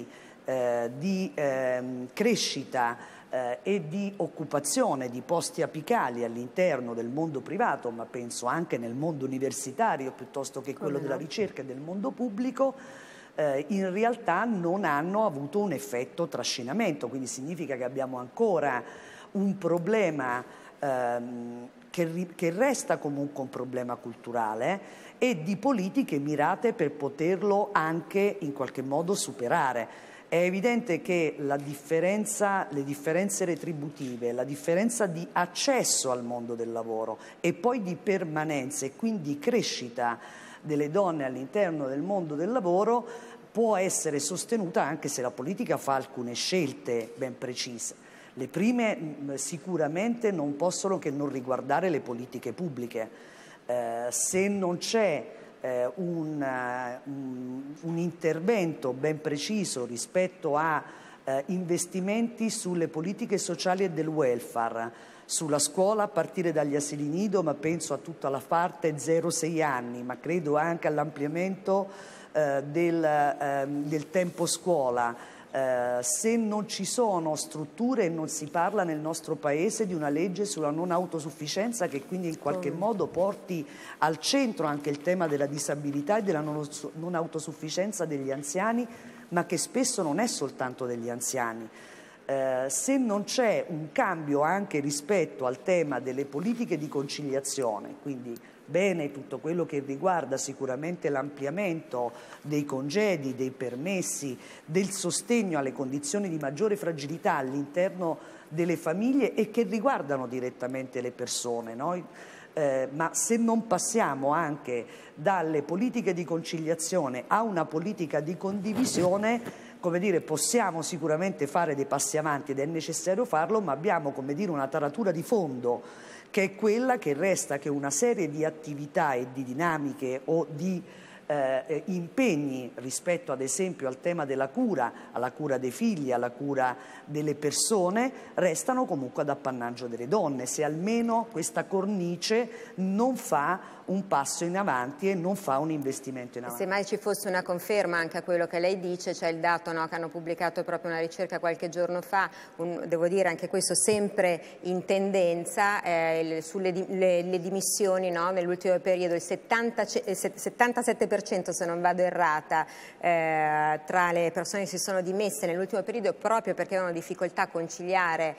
eh, di eh, crescita eh, e di occupazione di posti apicali all'interno del mondo privato, ma penso anche nel mondo universitario piuttosto che quello della ricerca e del mondo pubblico, eh, in realtà non hanno avuto un effetto trascinamento, quindi significa che abbiamo ancora un problema ehm, che, che resta comunque un problema culturale e di politiche mirate per poterlo anche in qualche modo superare. È evidente che la differenza, le differenze retributive, la differenza di accesso al mondo del lavoro e poi di permanenza e quindi crescita delle donne all'interno del mondo del lavoro può essere sostenuta anche se la politica fa alcune scelte ben precise. Le prime sicuramente non possono che non riguardare le politiche pubbliche. Eh, se non c'è eh, un, un, un intervento ben preciso rispetto a eh, investimenti sulle politiche sociali e del welfare, sulla scuola a partire dagli asili nido, ma penso a tutta la parte zero sei anni, ma credo anche all'ampliamento eh, del, eh, del tempo scuola. Uh, se non ci sono strutture e non si parla nel nostro Paese di una legge sulla non autosufficienza che quindi in qualche modo porti al centro anche il tema della disabilità e della non, non autosufficienza degli anziani, ma che spesso non è soltanto degli anziani. Uh, se non c'è un cambio anche rispetto al tema delle politiche di conciliazione, quindi bene tutto quello che riguarda sicuramente l'ampliamento dei congedi, dei permessi, del sostegno alle condizioni di maggiore fragilità all'interno delle famiglie e che riguardano direttamente le persone, no? Eh, ma se non passiamo anche dalle politiche di conciliazione a una politica di condivisione, come dire, possiamo sicuramente fare dei passi avanti ed è necessario farlo, ma abbiamo, come dire, una taratura di fondo che è quella che resta che una serie di attività e di dinamiche o di eh, impegni rispetto ad esempio al tema della cura, alla cura dei figli, alla cura delle persone, restano comunque ad appannaggio delle donne, se almeno questa cornice non fa un passo in avanti e non fa un investimento in avanti. Se mai ci fosse una conferma anche a quello che lei dice, c'è il dato, no, che hanno pubblicato proprio una ricerca qualche giorno fa, un, devo dire anche questo sempre in tendenza, eh, sulle di, le, le dimissioni, no, nell'ultimo periodo il settanta, settantasette per cento se non vado errata eh, tra le persone che si sono dimesse nell'ultimo periodo proprio perché avevano difficoltà a conciliare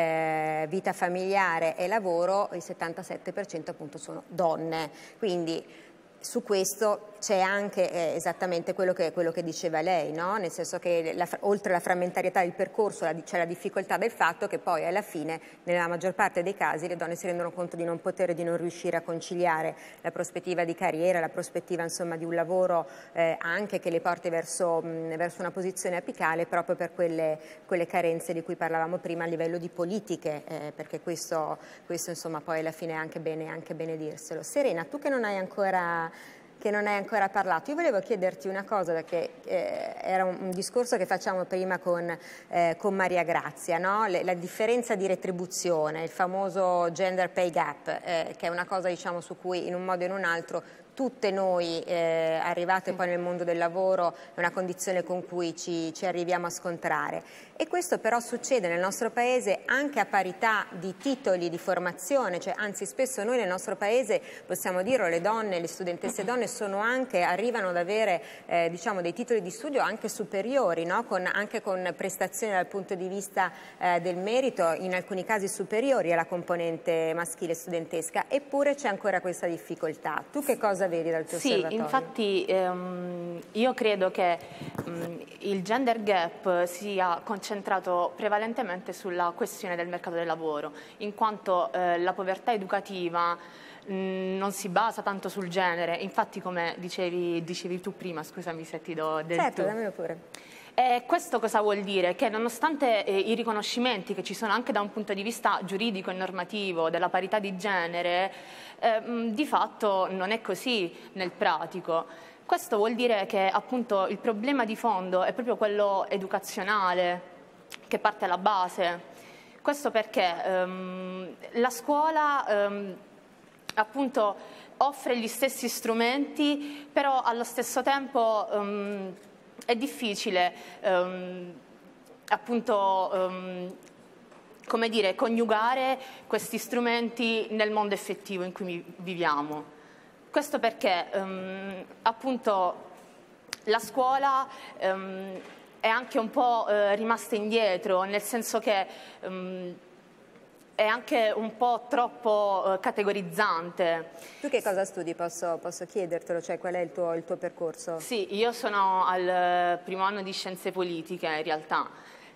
eh, vita familiare e lavoro, il settantasette per cento appunto sono donne. Quindi su questo c'è anche eh, esattamente quello che, quello che diceva lei, no? Nel senso che la, oltre alla frammentarietà del percorso c'è la difficoltà del fatto che poi alla fine nella maggior parte dei casi le donne si rendono conto di non poter e di non riuscire a conciliare la prospettiva di carriera, la prospettiva insomma di un lavoro eh, anche che le porti verso, mh, verso una posizione apicale proprio per quelle, quelle carenze di cui parlavamo prima a livello di politiche, eh, perché questo, questo insomma poi alla fine è anche bene, anche bene dirselo. Serena, tu che non hai ancora... che non hai ancora parlato. Io volevo chiederti una cosa, perché eh, era un, un discorso che facciamo prima con, eh, con Maria Grazia, no? Le, la differenza di retribuzione, il famoso gender pay gap, eh, che è una cosa diciamo su cui in un modo o in un altro tutte noi eh, arrivate poi nel mondo del lavoro è una condizione con cui ci, ci arriviamo a scontrare. E questo però succede nel nostro Paese anche a parità di titoli di formazione, cioè anzi spesso noi nel nostro Paese, possiamo dirlo, le donne, le studentesse donne sono anche, arrivano ad avere eh, diciamo dei titoli di studio anche superiori, no? con, anche con prestazioni dal punto di vista eh, del merito, in alcuni casi superiori alla componente maschile studentesca, eppure c'è ancora questa difficoltà. Tu che cosa vedi dal tuo sì, osservatorio? Sì, infatti ehm, io credo che mh, il gender gap sia concentrato prevalentemente sulla questione del mercato del lavoro, in quanto eh, la povertà educativa mh, non si basa tanto sul genere, infatti come dicevi, dicevi tu prima, scusami se ti do del certo, tu. dammelo pure. E questo cosa vuol dire? Che nonostante eh, i riconoscimenti che ci sono anche da un punto di vista giuridico e normativo della parità di genere, eh, mh, di fatto non è così nel pratico. Questo vuol dire che appunto il problema di fondo è proprio quello educazionale che parte alla base. Questo perché ehm, la scuola ehm, appunto offre gli stessi strumenti, però allo stesso tempo ehm, è difficile um, appunto um, come dire, coniugare questi strumenti nel mondo effettivo in cui viviamo. Questo perché um, appunto la scuola um, è anche un po' uh, rimasta indietro, nel senso che um, è anche un po' troppo uh, categorizzante. Tu che cosa studi? Posso, posso chiedertelo? Cioè, qual è il tuo, il tuo percorso? Sì, io sono al primo anno di scienze politiche in realtà.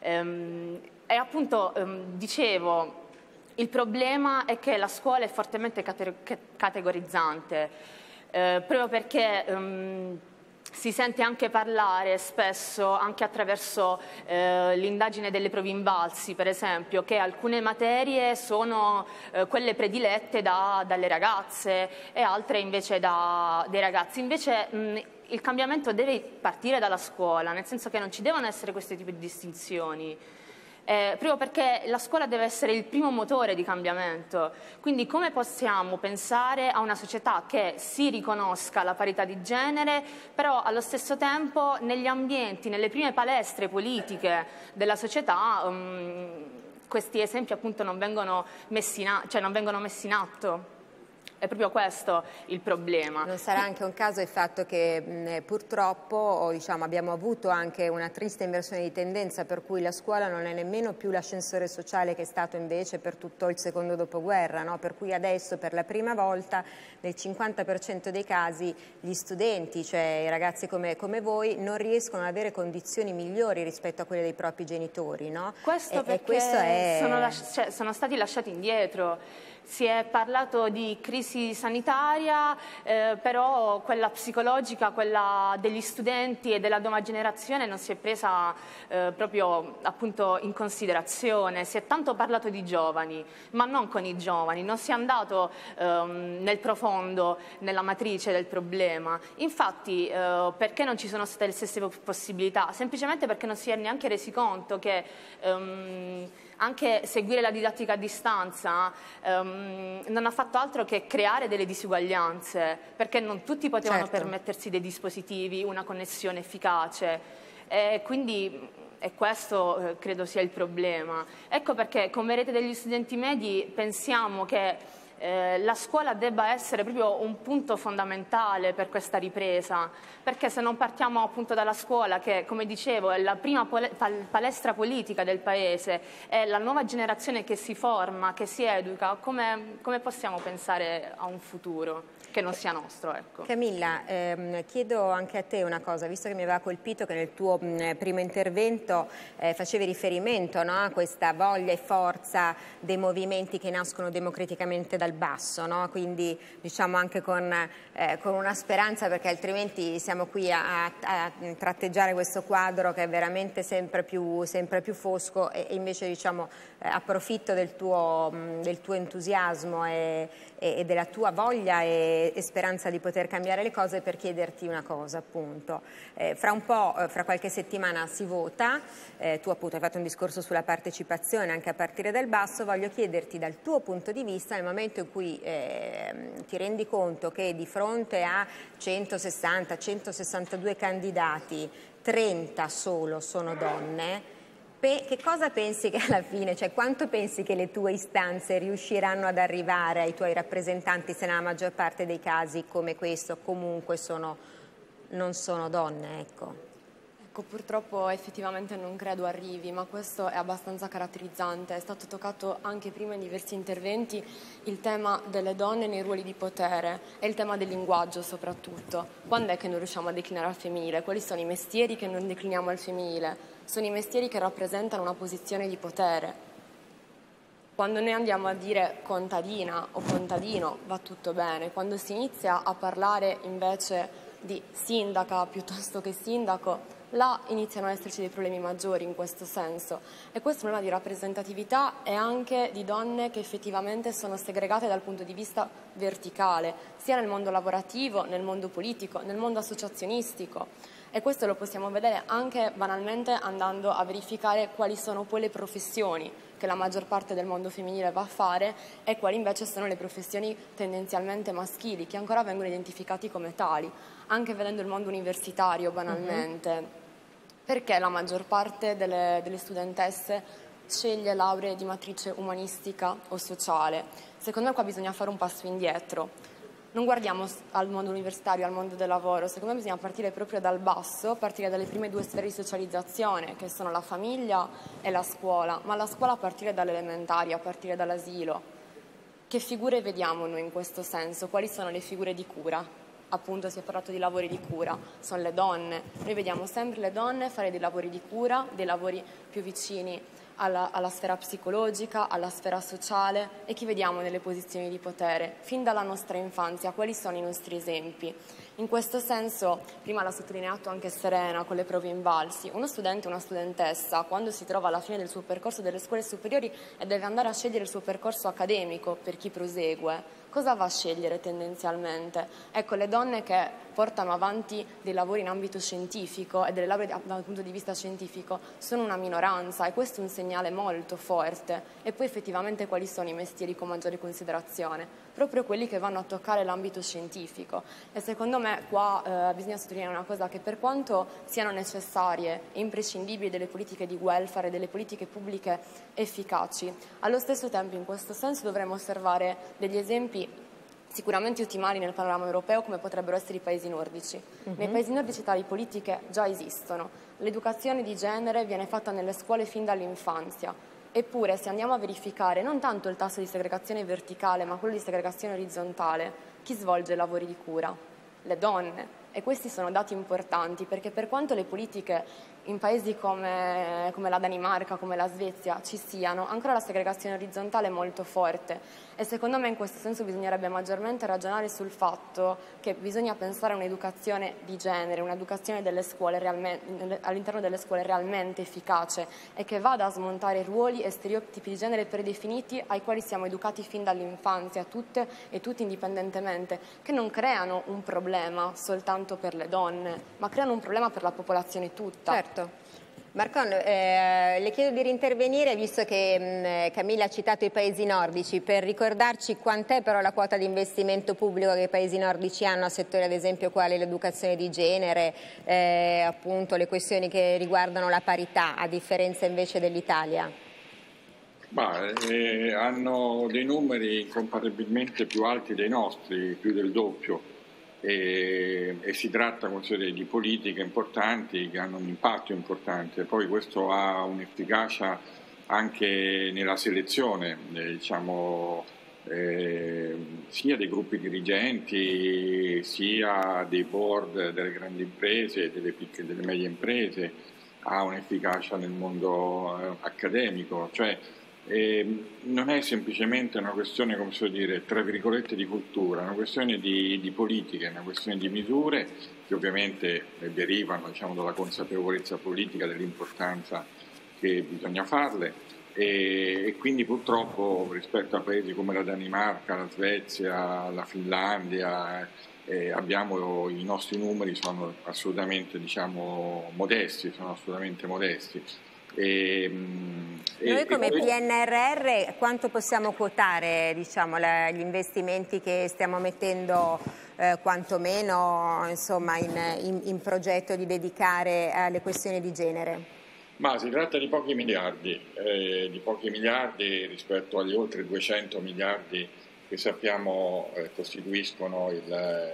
Um, e appunto um, dicevo, il problema è che la scuola è fortemente cate categorizzante, eh, proprio perché um, si sente anche parlare spesso, anche attraverso eh, l'indagine delle prove Invalsi, per esempio, che alcune materie sono eh, quelle predilette da, dalle ragazze e altre invece da, dai ragazzi. Invece mh, il cambiamento deve partire dalla scuola, nel senso che non ci devono essere questi tipi di distinzioni. Eh, proprio perché la scuola deve essere il primo motore di cambiamento. Quindi come possiamo pensare a una società che si riconosca la parità di genere, però allo stesso tempo negli ambienti, nelle prime palestre politiche della società, um, questi esempi appunto non vengono messi in, cioè non vengono messi in atto? È proprio questo il problema. Non sarà anche un caso il fatto che mh, purtroppo o, diciamo, abbiamo avuto anche una triste inversione di tendenza per cui la scuola non è nemmeno più l'ascensore sociale che è stato invece per tutto il secondo dopoguerra, no? Per cui adesso per la prima volta nel cinquanta per cento dei casi gli studenti, cioè i ragazzi come, come voi, non riescono ad avere condizioni migliori rispetto a quelle dei propri genitori, no? Questo e, perché e questo è... sono, cioè, sono stati lasciati indietro. Si è parlato di crisi sanitaria, eh, però quella psicologica, quella degli studenti e della nuova generazione non si è presa eh, proprio appunto in considerazione. Si è tanto parlato di giovani, ma non con i giovani, non si è andato ehm, nel profondo, nella matrice del problema. Infatti eh, perché non ci sono state le stesse possibilità? Semplicemente perché non si è neanche resi conto che ehm, anche seguire la didattica a distanza um, non ha fatto altro che creare delle disuguaglianze, perché non tutti potevano certo. permettersi dei dispositivi, una connessione efficace, e quindi e questo eh, credo sia il problema. Ecco perché come rete degli studenti medi pensiamo che Eh, la scuola debba essere proprio un punto fondamentale per questa ripresa, perché se non partiamo appunto dalla scuola, che come dicevo è la prima palestra politica del Paese, è la nuova generazione che si forma, che si educa, come, come possiamo pensare a un futuro che non sia nostro? Ecco. Camilla, ehm, chiedo anche a te una cosa, visto che mi aveva colpito che nel tuo mh, primo intervento eh, facevi riferimento, no, a questa voglia e forza dei movimenti che nascono democraticamente dal basso, no? Quindi diciamo anche con, eh, con una speranza, perché altrimenti siamo qui a, a, a tratteggiare questo quadro che è veramente sempre più, sempre più fosco, e, e invece diciamo eh, approfitto del tuo, mh, del tuo entusiasmo e, e, e della tua voglia e e speranza di poter cambiare le cose per chiederti una cosa, appunto. Eh, fra un po', eh, fra qualche settimana si vota, eh, tu appunto hai fatto un discorso sulla partecipazione anche a partire dal basso, voglio chiederti dal tuo punto di vista, nel momento in cui eh, ti rendi conto che di fronte a centosessanta centosessantadue candidati, trenta solo sono donne, che cosa pensi che alla fine, cioè quanto pensi che le tue istanze riusciranno ad arrivare ai tuoi rappresentanti se nella maggior parte dei casi come questo comunque sono, non sono donne, ecco? Ecco, purtroppo effettivamente non credo arrivi, ma questo è abbastanza caratterizzante. È stato toccato anche prima in diversi interventi il tema delle donne nei ruoli di potere e il tema del linguaggio soprattutto. Quando è che non riusciamo a declinare al femminile? Quali sono i mestieri che non decliniamo al femminile? Sono i mestieri che rappresentano una posizione di potere. Quando noi andiamo a dire contadina o contadino va tutto bene, quando si inizia a parlare invece di sindaca piuttosto che sindaco, là iniziano ad esserci dei problemi maggiori in questo senso, e questo è un problema di rappresentatività e anche di donne che effettivamente sono segregate dal punto di vista verticale, sia nel mondo lavorativo, nel mondo politico, nel mondo associazionistico, e questo lo possiamo vedere anche banalmente andando a verificare quali sono poi le professioni che la maggior parte del mondo femminile va a fare e quali invece sono le professioni tendenzialmente maschili, che ancora vengono identificati come tali, anche vedendo il mondo universitario banalmente. Uh-huh. Perché la maggior parte delle, delle studentesse sceglie lauree di matrice umanistica o sociale? Secondo me qua bisogna fare un passo indietro. Non guardiamo al mondo universitario, al mondo del lavoro, secondo me bisogna partire proprio dal basso, partire dalle prime due sfere di socializzazione, che sono la famiglia e la scuola, ma la scuola a partire dall'elementare, a partire dall'asilo. Che figure vediamo noi in questo senso? Quali sono le figure di cura? Appunto si è parlato di lavori di cura, sono le donne. Noi vediamo sempre le donne fare dei lavori di cura, dei lavori più vicini Alla, alla sfera psicologica, alla sfera sociale, e chi vediamo nelle posizioni di potere fin dalla nostra infanzia. Quali sono i nostri esempi? In questo senso, prima l'ha sottolineato anche Serena con le prove Invalsi, uno studente o una studentessa quando si trova alla fine del suo percorso delle scuole superiori e deve andare a scegliere il suo percorso accademico per chi prosegue, cosa va a scegliere tendenzialmente? Ecco, le donne che portano avanti dei lavori in ambito scientifico e delle lauree dal punto di vista scientifico sono una minoranza, e questo è un segnale molto forte. E poi effettivamente quali sono i mestieri con maggiore considerazione? Proprio quelli che vanno a toccare l'ambito scientifico. E secondo me qua eh, bisogna sottolineare una cosa, che per quanto siano necessarie e imprescindibili delle politiche di welfare, delle politiche pubbliche efficaci, allo stesso tempo in questo senso dovremmo osservare degli esempi sicuramente ottimali nel panorama europeo, come potrebbero essere i paesi nordici. Uh-huh. Nei paesi nordici tali politiche già esistono. L'educazione di genere viene fatta nelle scuole fin dall'infanzia. Eppure, se andiamo a verificare non tanto il tasso di segregazione verticale, ma quello di segregazione orizzontale, chi svolge lavori di cura? Le donne. E questi sono dati importanti, perché per quanto le politiche in paesi come, come la Danimarca, come la Svezia ci siano, ancora la segregazione orizzontale è molto forte. E secondo me in questo senso bisognerebbe maggiormente ragionare sul fatto che bisogna pensare a un'educazione di genere, un'educazione delle scuole realmente, all'interno delle scuole realmente efficace, e che vada a smontare ruoli e stereotipi di genere predefiniti ai quali siamo educati fin dall'infanzia, tutte e tutti indipendentemente, che non creano un problema soltanto per le donne, ma creano un problema per la popolazione tutta. Certo. Marcon, eh, le chiedo di rintervenire, visto che mh, Camilla ha citato i paesi nordici, per ricordarci quant'è però la quota di investimento pubblico che i paesi nordici hanno a settori ad esempio quali l'educazione di genere, eh, appunto le questioni che riguardano la parità, a differenza invece dell'Italia. Ma, eh, hanno dei numeri incomparabilmente più alti dei nostri, più del doppio. E, e si tratta di politiche importanti che hanno un impatto importante. Poi questo ha un'efficacia anche nella selezione, eh, diciamo, eh, sia dei gruppi dirigenti, sia dei board delle grandi imprese, delle piccole e delle medie imprese, ha un'efficacia nel mondo eh, accademico. Cioè, Eh, non è semplicemente una questione, come si può dire, tra virgolette di cultura, è una questione di, di politica, è una questione di misure che ovviamente derivano, diciamo, dalla consapevolezza politica dell'importanza che bisogna farle, e, e quindi purtroppo rispetto a paesi come la Danimarca, la Svezia, la Finlandia, eh, abbiamo, i nostri numeri sono assolutamente, diciamo, modesti, sono assolutamente modesti. E, Noi come P N R R quanto possiamo quotare, diciamo, la, gli investimenti che stiamo mettendo eh, quantomeno insomma, in, in, in progetto di dedicare alle questioni di genere? Ma si tratta di pochi miliardi, eh, di pochi miliardi rispetto agli oltre duecento miliardi che sappiamo eh, costituiscono il,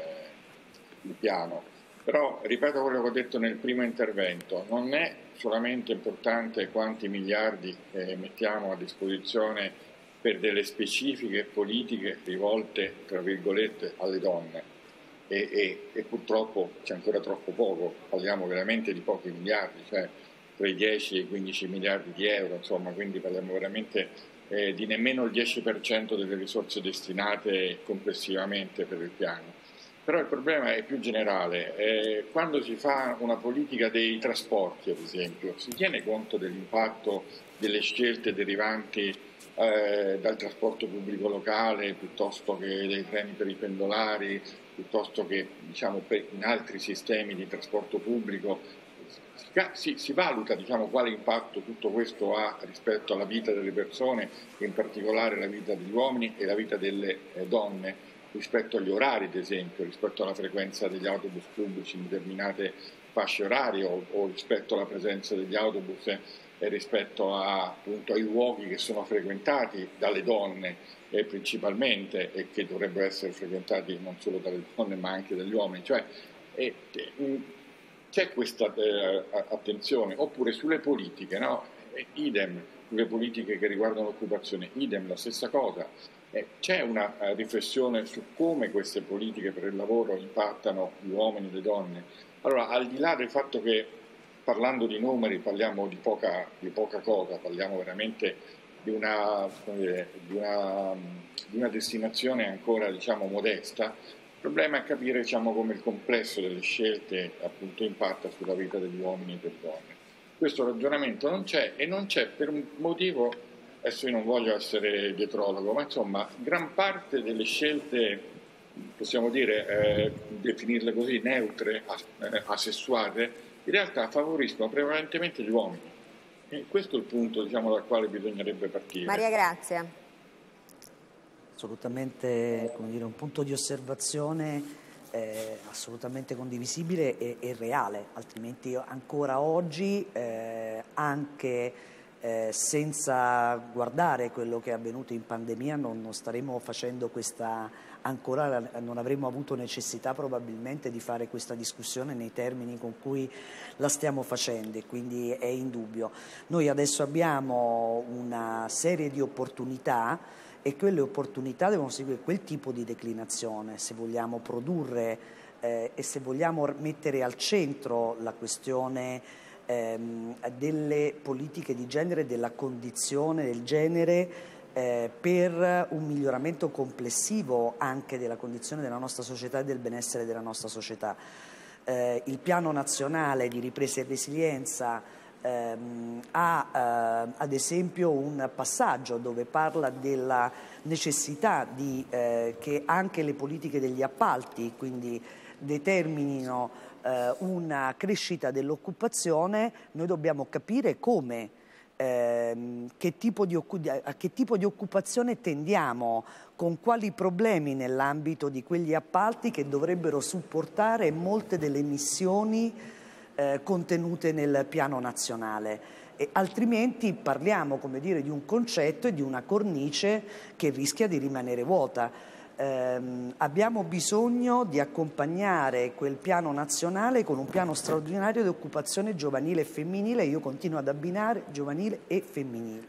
il piano. Però ripeto quello che ho detto nel primo intervento, non è solamente importante quanti miliardi eh, mettiamo a disposizione per delle specifiche politiche rivolte, tra virgolette, alle donne, e, e, e purtroppo c'è ancora troppo poco, parliamo veramente di pochi miliardi, cioè tra i dieci e i quindici miliardi di euro, insomma, quindi parliamo veramente eh, di nemmeno il dieci per cento delle risorse destinate complessivamente per il piano. Però il problema è più generale. Eh, quando si fa una politica dei trasporti, ad esempio, si tiene conto dell'impatto delle scelte derivanti eh, dal trasporto pubblico locale, piuttosto che dei treni per i pendolari, piuttosto che, diciamo, per, in altri sistemi di trasporto pubblico. Si, si valuta, diciamo, quale impatto tutto questo ha rispetto alla vita delle persone, in particolare la vita degli uomini e la vita delle eh, donne, rispetto agli orari, ad esempio, rispetto alla frequenza degli autobus pubblici in determinate fasce orarie o, o rispetto alla presenza degli autobus e rispetto a, appunto, ai luoghi che sono frequentati dalle donne eh, principalmente, e che dovrebbero essere frequentati non solo dalle donne ma anche dagli uomini. Cioè, eh, c'è questa eh, attenzione. Oppure sulle politiche, no? Eh, idem, sulle politiche che riguardano l'occupazione, idem, la stessa cosa. Eh, c'è una uh, riflessione su come queste politiche per il lavoro impattano gli uomini e le donne. Allora, al di là del fatto che parlando di numeri parliamo di poca, di poca cosa, parliamo veramente di una, come dire, di una, di una destinazione ancora, diciamo, modesta, il problema è capire, diciamo, come il complesso delle scelte, appunto, impatta sulla vita degli uomini e delle donne. Questo ragionamento non c'è, e non c'è per un motivo, adesso io non voglio essere dietrologo, ma insomma gran parte delle scelte, possiamo dire, eh, definirle così, neutre, as, eh, asessuate, in realtà favoriscono prevalentemente gli uomini. E questo è il punto, diciamo, dal quale bisognerebbe partire. Maria Grazia. Assolutamente, come dire, un punto di osservazione eh, assolutamente condivisibile e, e reale, altrimenti ancora oggi eh, anche eh, senza guardare quello che è avvenuto in pandemia non, non staremo facendo questa, ancora non avremmo avuto necessità probabilmente di fare questa discussione nei termini con cui la stiamo facendo, e quindi è indubbio. Noi adesso abbiamo una serie di opportunità, e quelle opportunità devono seguire quel tipo di declinazione se vogliamo produrre eh, e se vogliamo mettere al centro la questione ehm, delle politiche di genere, della condizione del genere eh, per un miglioramento complessivo anche della condizione della nostra società e del benessere della nostra società. Eh, il piano nazionale di ripresa e resilienza Ehm, ha eh, ad esempio un passaggio dove parla della necessità di, eh, che anche le politiche degli appalti quindi determinino eh, una crescita dell'occupazione. Noi dobbiamo capire come, ehm, che tipo di a che tipo di occupazione tendiamo, con quali problemi nell'ambito di quegli appalti che dovrebbero supportare molte delle missioni Eh, contenute nel piano nazionale, e altrimenti parliamo, come dire, di un concetto e di una cornice che rischia di rimanere vuota. Eh, abbiamo bisogno di accompagnare quel piano nazionale con un piano straordinario di occupazione giovanile e femminile. Io continuo ad abbinare giovanile e femminile,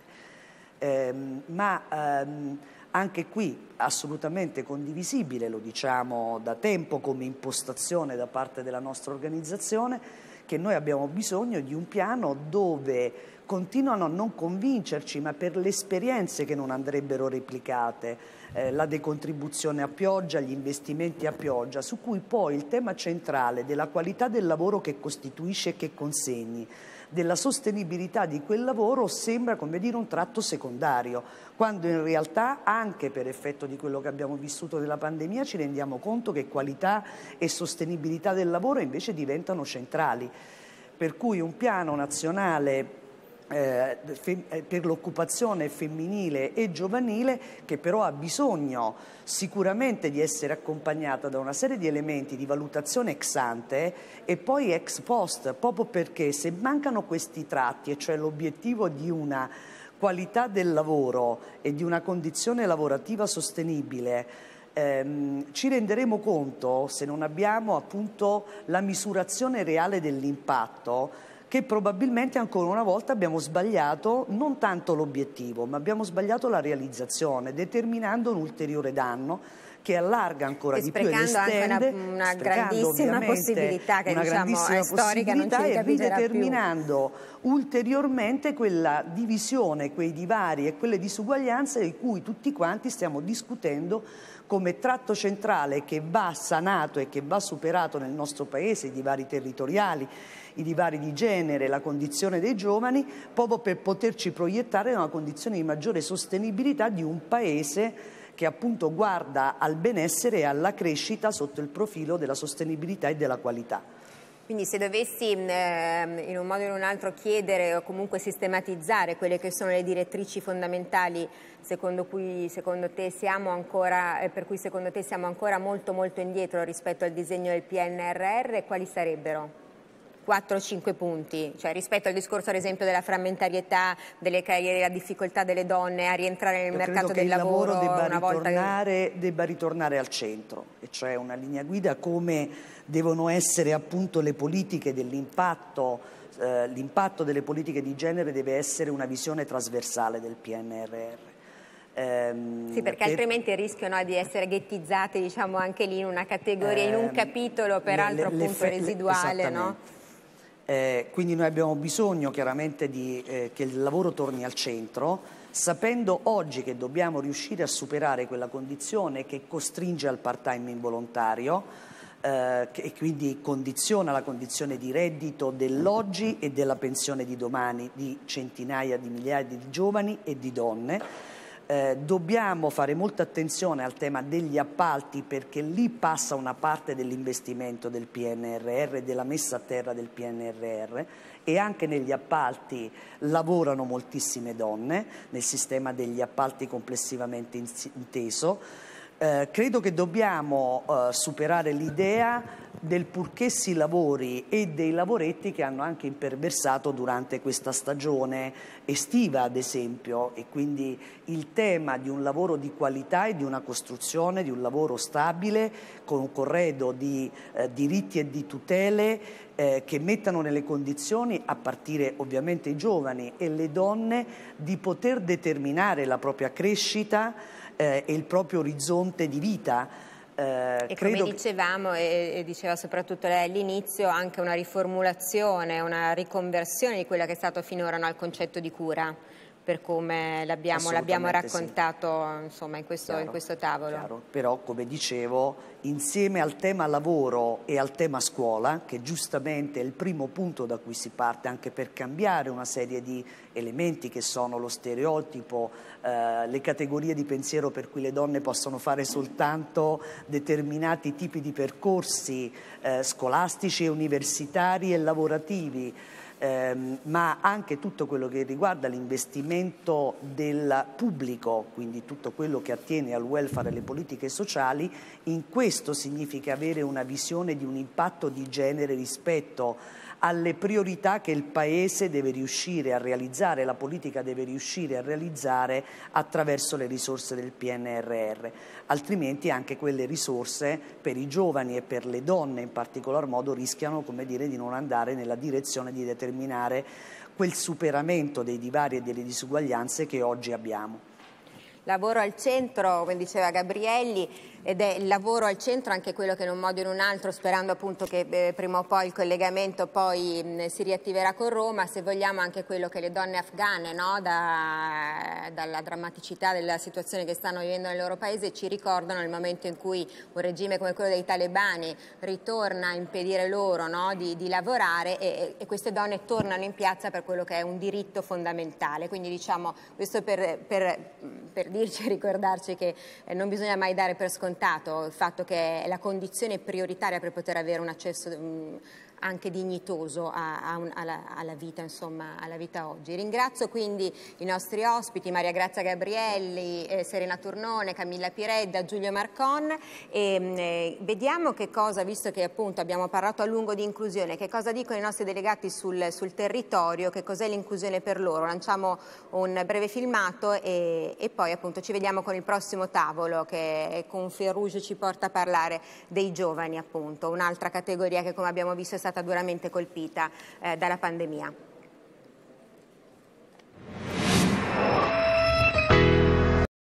eh, ma ehm, anche qui assolutamente condivisibile, lo diciamo da tempo come impostazione da parte della nostra organizzazione, che noi abbiamo bisogno di un piano dove continuano a non convincerci, ma per le esperienze che non andrebbero replicate, eh, la decontribuzione a pioggia, gli investimenti a pioggia, su cui poi il tema centrale della qualità del lavoro che costituisce e che consegni, della sostenibilità di quel lavoro sembra, come dire, un tratto secondario, quando in realtà, anche per effetto di quello che abbiamo vissuto della pandemia, ci rendiamo conto che qualità e sostenibilità del lavoro invece diventano centrali. Per cui un piano nazionale eh, per l'occupazione femminile e giovanile, che però ha bisogno sicuramente di essere accompagnata da una serie di elementi di valutazione ex ante e poi ex post, proprio perché se mancano questi tratti, e cioè l'obiettivo di una qualità del lavoro e di una condizione lavorativa sostenibile, ehm, ci renderemo conto, se non abbiamo appunto la misurazione reale dell'impatto, che probabilmente ancora una volta abbiamo sbagliato non tanto l'obiettivo, ma abbiamo sbagliato la realizzazione, determinando un ulteriore danno che allarga ancora e di più e estende, anche una, una grandissima possibilità che una diciamo grandissima è storica, non ci e più. rideterminando ulteriormente quella divisione, quei divari e quelle disuguaglianze di cui tutti quanti stiamo discutendo come tratto centrale che va sanato e che va superato nel nostro Paese, i divari territoriali, i divari di genere, la condizione dei giovani, proprio per poterci proiettare in una condizione di maggiore sostenibilità di un Paese che appunto guarda al benessere e alla crescita sotto il profilo della sostenibilità e della qualità. Quindi se dovessi eh, in un modo o in un altro chiedere o comunque sistematizzare quelle che sono le direttrici fondamentali secondo cui secondo te siamo ancora, eh, per cui secondo te siamo ancora molto molto indietro rispetto al disegno del P N R R, quali sarebbero? quattro cinque punti, cioè rispetto al discorso ad esempio della frammentarietà, delle carriere, della difficoltà delle donne a rientrare nel Io mercato del del lavoro, lavoro debba, una volta ritornare, che... debba ritornare al centro, e cioè una linea guida come devono essere appunto le politiche dell'impatto, eh, l'impatto delle politiche di genere deve essere una visione trasversale del P N R R. Ehm, sì, perché per... altrimenti il rischio, no, di essere ghettizzate, diciamo, anche lì in una categoria, eh, in un capitolo peraltro le, le, appunto le, residuale, no? Eh, quindi noi abbiamo bisogno chiaramente di, eh, che il lavoro torni al centro, sapendo oggi che dobbiamo riuscire a superare quella condizione che costringe al part-time involontario, eh, e quindi condiziona la condizione di reddito dell'oggi e della pensione di domani di centinaia di migliaia di giovani e di donne. Eh, dobbiamo fare molta attenzione al tema degli appalti, perché lì passa una parte dell'investimento del P N R R, della messa a terra del P N R R, e anche negli appalti lavorano moltissime donne, nel sistema degli appalti complessivamente inteso. Eh, credo che dobbiamo eh, superare l'idea del purché si lavori e dei lavoretti che hanno anche imperversato durante questa stagione estiva, ad esempio, e quindi il tema di un lavoro di qualità e di una costruzione, di un lavoro stabile con un corredo di eh, diritti e di tutele eh, che mettano nelle condizioni, a partire ovviamente i giovani e le donne, di poter determinare la propria crescita eh, e il proprio orizzonte di vita. Eh, e credo come dicevamo, e, e diceva soprattutto lei all'inizio, anche una riformulazione, una riconversione di quella che è stato finora, no, il concetto di cura, per come l'abbiamo raccontato, sì, insomma, in questo, chiaro, in questo tavolo. Chiaro. Però, come dicevo, insieme al tema lavoro e al tema scuola, che giustamente è il primo punto da cui si parte anche per cambiare una serie di elementi che sono lo stereotipo, eh, le categorie di pensiero per cui le donne possono fare soltanto determinati tipi di percorsi eh, scolastici e universitari e lavorativi, Eh, ma anche tutto quello che riguarda l'investimento del pubblico, quindi tutto quello che attiene al welfare e alle politiche sociali. In questo significa avere una visione di un impatto di genere rispetto alle priorità che il Paese deve riuscire a realizzare, la politica deve riuscire a realizzare attraverso le risorse del P N R R, altrimenti anche quelle risorse per i giovani e per le donne in particolar modo rischiano, come dire, di non andare nella direzione di determinare quel superamento dei divari e delle disuguaglianze che oggi abbiamo. Lavoro al centro, come diceva Gabrielli, ed è il lavoro al centro anche quello che in un modo o in un altro, sperando appunto che eh, prima o poi il collegamento poi mh, si riattiverà con Roma, se vogliamo anche quello che le donne afghane, no, da, dalla drammaticità della situazione che stanno vivendo nel loro paese, ci ricordano nel momento in cui un regime come quello dei talebani ritorna a impedire loro, no, di, di lavorare, e, e queste donne tornano in piazza per quello che è un diritto fondamentale. Quindi diciamo, questo per, per, per dirci e ricordarci che eh, non bisogna mai dare per scontato il fatto che è la condizione prioritaria per poter avere un accesso mh, anche dignitoso a, a un, alla, alla vita, insomma, alla vita oggi. Ringrazio quindi i nostri ospiti, Maria Grazia Gabrielli, eh, Serena Turnone, Camilla Piredda, Giulio Marcon, e eh, vediamo che cosa, visto che appunto abbiamo parlato a lungo di inclusione, che cosa dicono i nostri delegati sul, sul territorio, che cos'è l'inclusione per loro. Lanciamo un breve filmato e, e poi appunto ci vediamo con il prossimo tavolo, che con Ferrugia ci porta a parlare dei giovani, appunto, un'altra categoria che, come abbiamo visto, è stata duramente colpita eh, dalla pandemia.